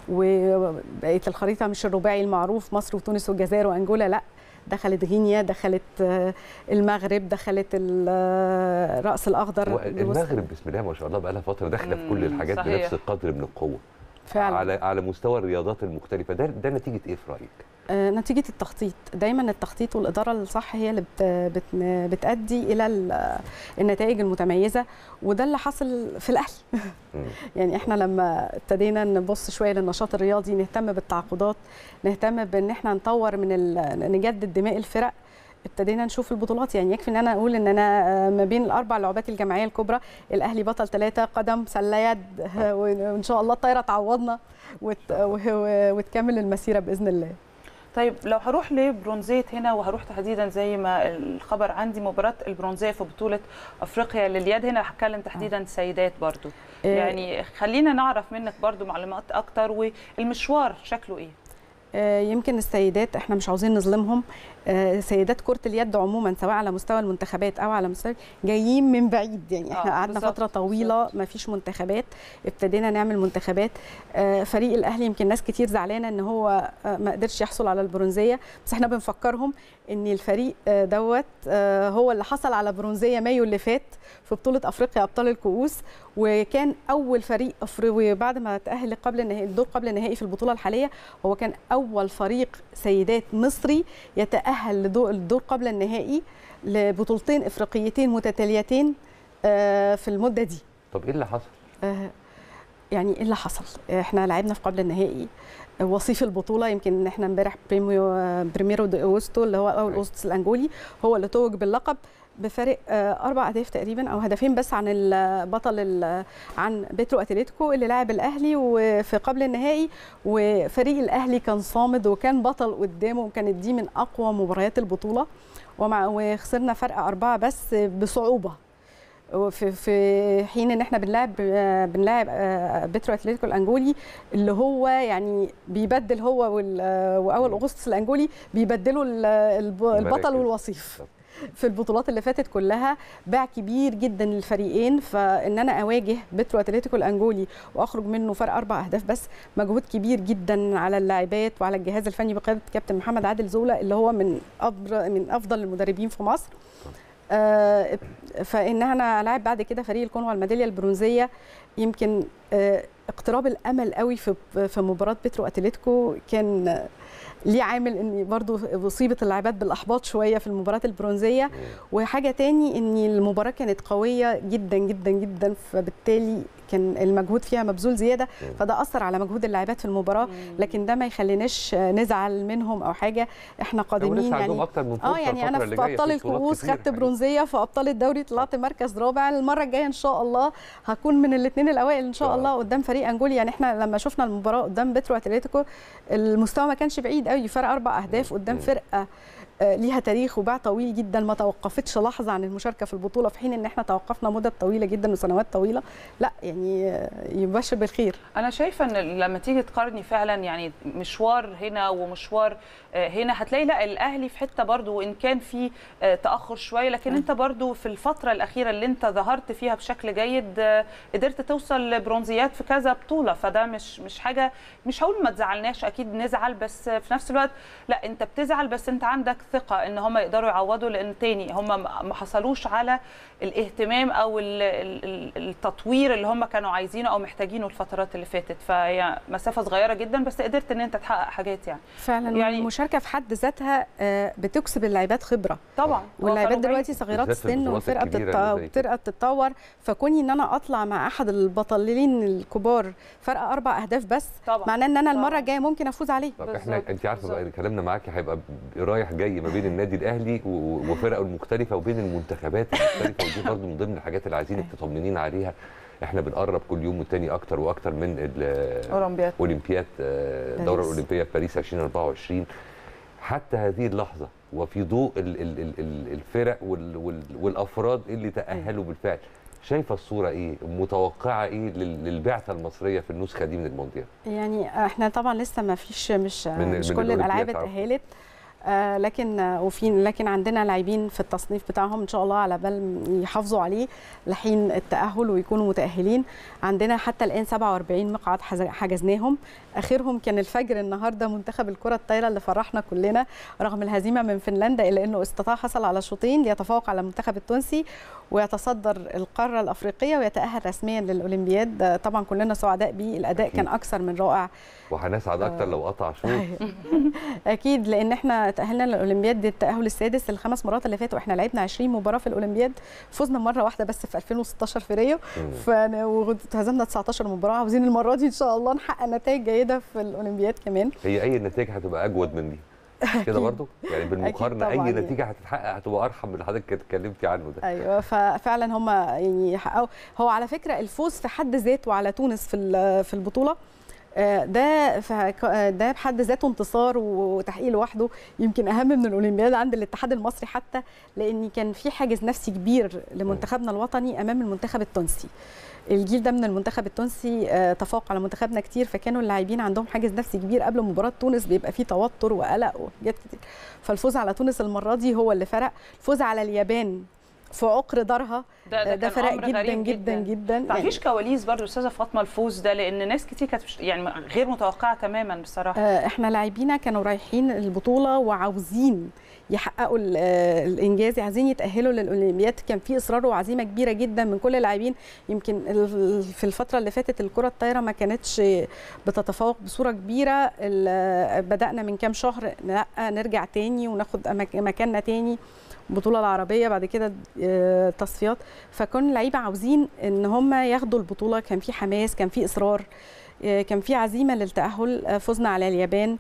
وبقت الخريطه مش الرباعي المعروف مصر وتونس والجزائر وانجولا، لا دخلت غينيا، دخلت المغرب، دخلت الراس الاخضر. المغرب بسم الله ما شاء الله بقى لها فتره داخله في كل الحاجات صحيح. بنفس القدر من القوه فعلا على على مستوى الرياضات المختلفه. ده ده نتيجه ايه في رايك؟ آه نتيجه التخطيط. دايما التخطيط والاداره الصح هي اللي بت بت بتؤدي الى النتائج المتميزه، وده اللي حصل في الاهلي. يعني احنا لما ابتدينا نبص شويه للنشاط الرياضي، نهتم بالتعاقدات، نهتم بان احنا نطور من نجدد دماء الفرق، ابتدينا نشوف البطولات. يعني يكفي ان انا اقول ان انا ما بين الاربع لعبات الجماعيه الكبرى الاهلي بطل ثلاثه، قدم، سله، يد، وان شاء الله الطايره تعوضنا وت... وتكمل المسيره باذن الله. طيب لو هروح لبرونزيه هنا، وهروح تحديدا زي ما الخبر عندي مباراه البرونزيه في بطوله افريقيا لليد، هنا هتكلم تحديدا سيدات برضو. يعني خلينا نعرف منك برضو معلومات اكتر، والمشوار شكله ايه؟ يمكن السيدات احنا مش عاوزين نظلمهم، سيدات كرة اليد عموما سواء على مستوى المنتخبات او على مستوى جايين من بعيد. يعني احنا قعدنا فترة طويلة ما فيش منتخبات، ابتدينا نعمل منتخبات. فريق الاهلي يمكن ناس كتير زعلانة ان هو ما قدرش يحصل على البرونزية، بس احنا بنفكرهم ان الفريق دوت هو اللي حصل على برونزية مايو اللي فات في بطولة افريقيا ابطال الكؤوس، وكان اول فريق افريقي بعد ما تأهل قبل النهائي، الدور قبل النهائي في البطولة الحالية، هو كان اول فريق سيدات مصري يتأهل للدور قبل النهائي لبطولتين افريقيتين متتاليتين في المدة دي. طب ايه اللي حصل؟ يعني ايه اللي حصل؟ احنا لعبنا في قبل النهائي وصيف البطوله، يمكن احنا امبارح بريميو بريميرو دي اوستو اللي هو اول اوستس الانجولي هو اللي توج باللقب بفارق اربع اهداف تقريبا او هدفين بس عن البطل عن بيترو اتلتيكو اللي لاعب الاهلي وفي قبل النهائي. وفريق الاهلي كان صامد وكان بطل قدامه، وكانت دي من اقوى مباريات البطوله، ومع وخسرنا فرق اربعه بس بصعوبه. في في حين ان احنا بنلاعب بنلاعب بترو اتلتيكو الانجولي اللي هو يعني بيبدل هو واول اغسطس الانجولي بيبدلوا البطل والوصيف في البطولات اللي فاتت كلها. باع كبير جدا للفريقين، فان انا اواجه بترو اتلتيكو الانجولي واخرج منه فرق اربع اهداف بس مجهود كبير جدا على اللاعبات وعلى الجهاز الفني بقياده كابتن محمد عادل زولا اللي هو من افضل من افضل المدربين في مصر. آه فان انا العب بعد كده فريق الكونغو الميداليه البرونزيه، يمكن آه اقتراب الامل قوي في في مباراه بترو اتلتيكو كان ليه عامل ان برضو اصيبت اللاعبات بالاحباط شويه في المباراه البرونزيه. وحاجه تاني ان المباراه كانت قويه جدا جدا جدا، فبالتالي كان المجهود فيها مبذول زياده، فده اثر على مجهود اللاعبات في المباراه. لكن ده ما يخليناش نزعل منهم او حاجه، احنا قادمين يعني اه يعني انا في ابطال الكؤوس خدت برونزيه، في ابطال الدوري طلعت مركز رابع. المره الجايه ان شاء الله هكون من الاثنين الاوائل ان شاء الله قدام فريق انجولي. يعني احنا لما شفنا المباراه قدام بترو اتلتيكو المستوى ما كانش بعيد قوي، فرق اربع اهداف قدام فرقه ليها تاريخ وباع طويل جدا، ما توقفتش لحظه عن المشاركه في البطوله، في حين ان احنا توقفنا مده طويله جدا وسنوات طويله. لا يعني يبشر بالخير. انا شايفه ان لما تيجي تقارني فعلا يعني مشوار هنا ومشوار هنا، هتلاقي لا الاهلي في حته برضو وان كان في تاخر شويه، لكن انت برضو في الفتره الاخيره اللي انت ظهرت فيها بشكل جيد قدرت توصل لبرونزيات في كذا بطوله، فده مش مش حاجه، مش هقول ما تزعلناش، اكيد نزعل، بس في نفس الوقت لا انت بتزعل بس انت عندك ثقه ان هم يقدروا يعوضوا، لان تاني هم ما حصلوش على الاهتمام او التطوير اللي هم كانوا عايزينه او محتاجينه الفترات اللي فاتت. فهي مسافه صغيره جدا بس قدرت ان انت تحقق حاجات يعني فعلا. يعني المشاركه في حد ذاتها بتكسب اللاعبات خبره طبعا، واللاعبات دلوقتي صغيرات السن والفرقه بتبقى بتتطور، فكوني ان انا اطلع مع احد البطلين الكبار فرق اربع اهداف بس طبعا. معناه ان انا المره الجايه ممكن افوز عليه. طب احنا انت عارفه بقى كلامنا معاكي هيبقى رايح جاي ما بين النادي الاهلي وفرقه المختلفه وبين المنتخبات المختلفه، ودي برضه من ضمن الحاجات اللي عايزينك تطمنين عليها. احنا بنقرب كل يوم والتاني اكتر واكتر من الاولمبياد اولمبياد الدوره الاولمبيه في باريس ألفين وأربعة وعشرين. حتى هذه اللحظه وفي ضوء الفرق والافراد اللي تاهلوا بالفعل، شايفه الصوره ايه؟ متوقعه ايه للبعثه المصريه في النسخه دي من المونديال؟ يعني احنا طبعا لسه ما فيش مش من مش من كل الالعاب اتاهلت، آه لكن آه وفي لكن عندنا لاعبين في التصنيف بتاعهم ان شاء الله على بال يحافظوا عليه لحين التاهل ويكونوا متاهلين. عندنا حتى الان سبعة وأربعين مقعد حجزناهم، اخرهم كان الفجر النهارده منتخب الكره الطايره اللي فرحنا كلنا رغم الهزيمه من فنلندا، الا انه استطاع حصل على شوطين ليتفوق على المنتخب التونسي ويتصدر القاره الافريقيه ويتاهل رسميا للاولمبياد. طبعا كلنا سعداء بيه، الاداء أكيد. كان اكثر من رائع، وهنسعد اكتر آه لو قطع شوط. اكيد، لان احنا تاهلنا للاولمبياد التاهل السادس الخمس مرات اللي فاتوا، احنا لعبنا عشرين مباراه في الاولمبياد، فزنا مره واحده بس في ألفين وستاشر في ريو، وهزمنا تسعتاشر مباراه. عاوزين المره دي ان شاء الله نحقق نتائج جيده في الاولمبياد كمان. هي اي نتائج هتبقى اجود من دي كده برضو، يعني بالمقارنه اي نتيجه هتتحقق هتبقى ارحم من اللي حضرتك اتكلمتي عنه ده. ايوه، ففعلا هم يعني حققوا. هو على فكره الفوز في حد ذاته على تونس في في البطوله ده ده بحد ذاته انتصار وتحقيق لوحده، يمكن اهم من الاولمبياد عند الاتحاد المصري حتى، لان كان في حاجز نفسي كبير لمنتخبنا الوطني امام المنتخب التونسي. الجيل ده من المنتخب التونسي تفوق على منتخبنا كتير، فكانوا اللاعبين عندهم حاجز نفسي كبير قبل مباراه تونس، بيبقى فيه توتر وقلق وحاجات كتير. فالفوز على تونس المره دي هو اللي فرق. الفوز على اليابان في عقر دارها ده, ده, ده فرق جدا جدا جدا, جدا. ما فيش كواليس برضو استاذه فاطمه الفوز ده، لان ناس كتير كانت يعني غير متوقعه تماما بصراحه. احنا لاعبينا كانوا رايحين البطوله وعاوزين يحققوا الانجاز، عايزين يتاهلوا للاولمبياد، كان في اصرار وعزيمه كبيره جدا من كل اللاعبين. يمكن في الفتره اللي فاتت الكره الطايره ما كانتش بتتفوق بصوره كبيره، بدانا من كام شهر لا نرجع تاني وناخد مكاننا تاني، البطوله العربيه بعد كده تصفيات، فكان اللعيبه عاوزين ان هم ياخدوا البطوله، كان في حماس، كان في اصرار، كان في عزيمه للتاهل. فزنا على اليابان،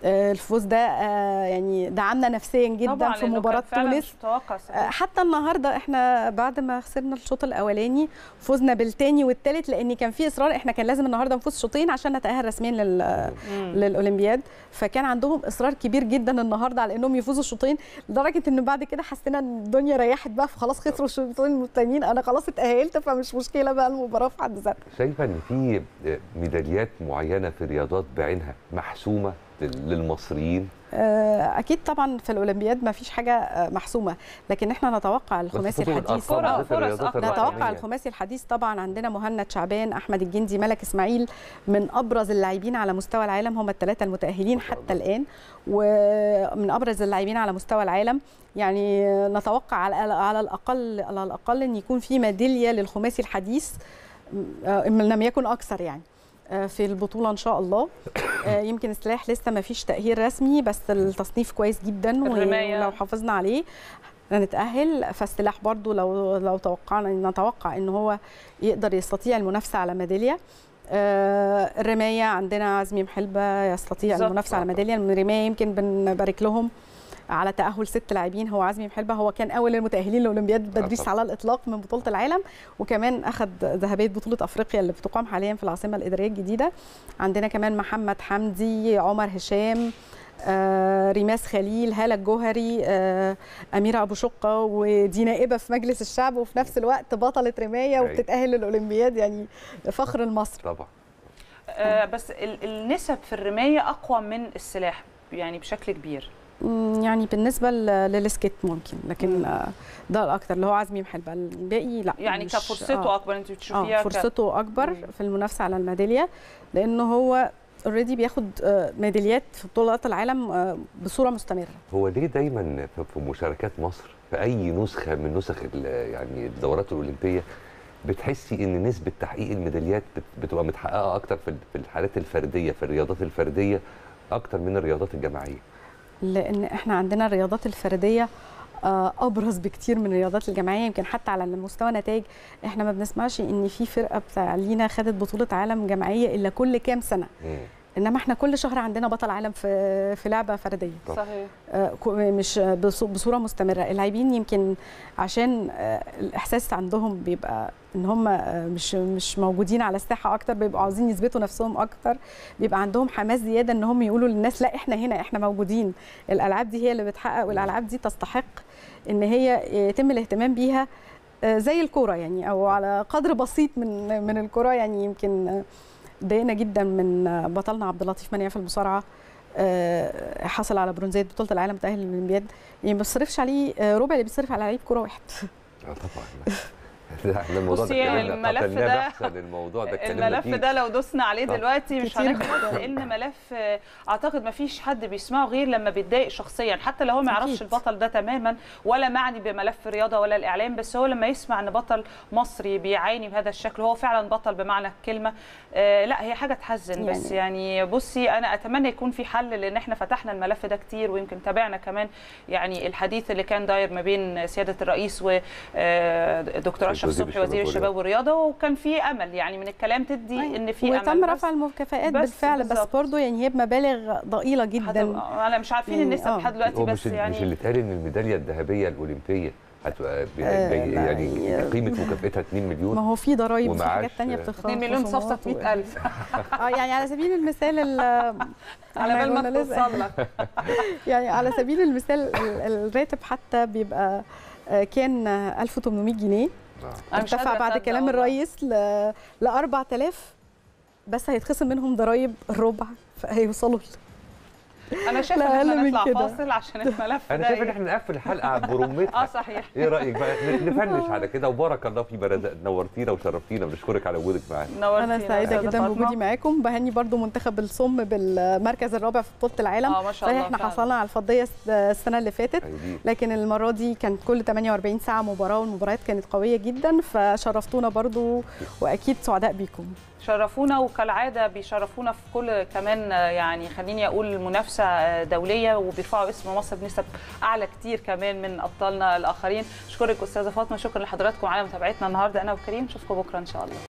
الفوز ده يعني دعمنا نفسيا جدا في مباراه تونس. حتى النهارده احنا بعد ما خسرنا الشوط الاولاني فزنا بالثاني والثالث، لان كان في اصرار، احنا كان لازم النهارده نفوز شوطين عشان نتاهل رسميا لل... للاولمبياد، فكان عندهم اصرار كبير جدا النهارده على انهم يفوزوا الشوطين، لدرجه ان بعد كده حسينا ان الدنيا ريحت بقى، فخلاص خسروا الشوطين الثانيين انا خلاص اتاهلت، فمش مشكله بقى المباراه في حد ذاتها. شايفه ان في ميداليات معينه في رياضات بعينها محسومه للمصريين؟ اكيد طبعا في الاولمبياد ما فيش حاجه محسومه، لكن احنا نتوقع الخماسي الحديث، نتوقع الخماسي الحديث طبعا. عندنا مهند شعبان، احمد الجندي، ملك اسماعيل، من ابرز اللاعبين على مستوى العالم، هم الثلاثه المتاهلين حتى الان، ومن ابرز اللاعبين على مستوى العالم. يعني نتوقع على على الاقل على الاقل ان يكون في ميداليه للخماسي الحديث ان لم يكن اكثر يعني في البطوله ان شاء الله. يمكن السلاح لسه ما فيش تاهيل رسمي، بس التصنيف كويس جدا، ولو حافظنا عليه هنتاهل. فالسلاح برضو لو لو توقعنا نتوقع ان هو يقدر يستطيع المنافسه على ميداليه. الرمايه عندنا عزمي محلبه يستطيع المنافسه على ميداليه. الرمايه يمكن بنبارك لهم على تأهل ست لاعبين، هو عزمي محلبه هو كان أول المتأهلين لأولمبياد بدريس على الإطلاق من بطولة العالم، وكمان أخذ ذهبية بطولة أفريقيا اللي بتقام حاليا في العاصمة الإدارية الجديدة. عندنا كمان محمد حمدي، عمر هشام، آه، ريماس خليل، هالة الجوهري، آه، أميرة أبو شقة، ودي نائبة في مجلس الشعب وفي نفس الوقت بطلة رماية وبتتأهل للأولمبياد، يعني فخر المصر طبعا. آه، بس النسب في الرماية أقوى من السلاح يعني بشكل كبير. يعني بالنسبه للسكيت ممكن، لكن ده الاكثر اللي هو عزمي محلبه، الباقي لا يعني كفرصته آه اكبر انت بتشوفيها. آه فرصته اكبر مم. في المنافسه على الميداليه، لانه هو اوريدي بياخد ميداليات في بطولات العالم بصوره مستمره. هو ليه دايما في مشاركات مصر في اي نسخه من نسخ يعني الدورات الاولمبيه بتحسي ان نسبه تحقيق الميداليات بتبقى متحققه اكتر في الحالات الفرديه، في الرياضات الفرديه اكتر من الرياضات الجماعيه؟ لان احنا عندنا الرياضات الفرديه ابرز بكتير من الرياضات الجماعيه. يمكن حتى على مستوى نتائج احنا ما بنسمعش ان في فرقه بتاع لينا خدت بطوله عالم جماعيه الا كل كام سنه، مم. انما احنا كل شهر عندنا بطل عالم في في لعبه فرديه. صحيح. مش بصوره مستمره. اللاعبين يمكن عشان الاحساس عندهم بيبقى ان هم مش مش موجودين على الساحه اكتر، بيبقوا عاوزين يثبتوا نفسهم اكتر، بيبقى عندهم حماس زياده ان هم يقولوا للناس لا احنا هنا، احنا موجودين، الالعاب دي هي اللي بتحقق، والالعاب دي تستحق ان هي يتم الاهتمام بيها زي الكوره يعني، او على قدر بسيط من من الكوره. يعني يمكن ضايقنا جدا من بطلنا عبد اللطيف منيع في المصارعه، حصل على برونزيه بطوله العالم تاهل للاولمبياد، يعني ما بيصرفش عليه ربع اللي بيصرف على لعيب كوره واحد. اه طبعا. لا الموضوع ده الملف ده الموضوع ده الملف ده لو دوسنا عليه دلوقتي مش هنخلص، لان ملف اعتقد ما فيش حد بيسمعه غير لما بيتضايق شخصيا، حتى لو هو ما يعرفش البطل ده تماما ولا معني بملف الرياضه ولا الاعلام، بس هو لما يسمع ان بطل مصري بيعاني بهذا الشكل، هو فعلا بطل بمعنى الكلمه، آه لا هي حاجه تحزن يعني. بس يعني بصي انا اتمنى يكون في حل، لان احنا فتحنا الملف ده كتير، ويمكن تابعنا كمان يعني الحديث اللي كان داير ما بين سياده الرئيس ودكتور اشرف صبحي وزير الشباب والرياضه، وكان في امل يعني من الكلام تدي أيه. ان في امل، وتم رفع المكافآت بالفعل، بس برضه يعني هي بمبالغ ضئيله جدا. انا مش عارفين يعني النسب لحد دلوقتي، بس مش يعني مش اللي اتقال ان الميداليه الذهبيه الاولمبيه هتبقى آه يعني قيمه مكافاتها اتنين مليون، ما هو في ضرايب وفي حاجات ثانيه بتخصم اتنين مليون صفصه مئة ألف. اه يعني على سبيل المثال على بال ما توصل لك يعني على سبيل المثال الراتب حتى بيبقى كان ألف وثمانمائة جنيه، ارتفع بعد كلام الرئيس ل أربعة آلاف، بس هيتخصم منهم ضرايب الربع، فهيوصلوا انا شايفه ان احنا نطلع فاصل عشان الملف ده. انا شايف ان احنا نقفل الحلقه برمتها. اه صحيح. ايه رايك بقى نفنش على كده؟ وبارك الله في برزق، نورتينا وشرفتينا، بنشكرك على وجودك معانا. انا سعيده جدا بوجودي معاكم، بهني برضو منتخب الصم بالمركز الرابع في بطوله العالم. اه ما شاء الله. احنا حصلنا على الفضيه السنه اللي فاتت، لكن المره دي كانت كل ثمانية وأربعين ساعه مباراه، والمباريات كانت قويه جدا، فشرفتونا برضو واكيد سعداء بيكم. شرفونا، وكالعاده بيشرفونا في كل كمان يعني خليني اقول منافسه دوليه، وبيرفعوا اسم مصر بنسب اعلى كتير كمان من ابطالنا الاخرين. اشكرك استاذه فاطمه، شكرا لحضراتكم على متابعتنا النهارده انا وكريم، نشوفكم بكره ان شاء الله.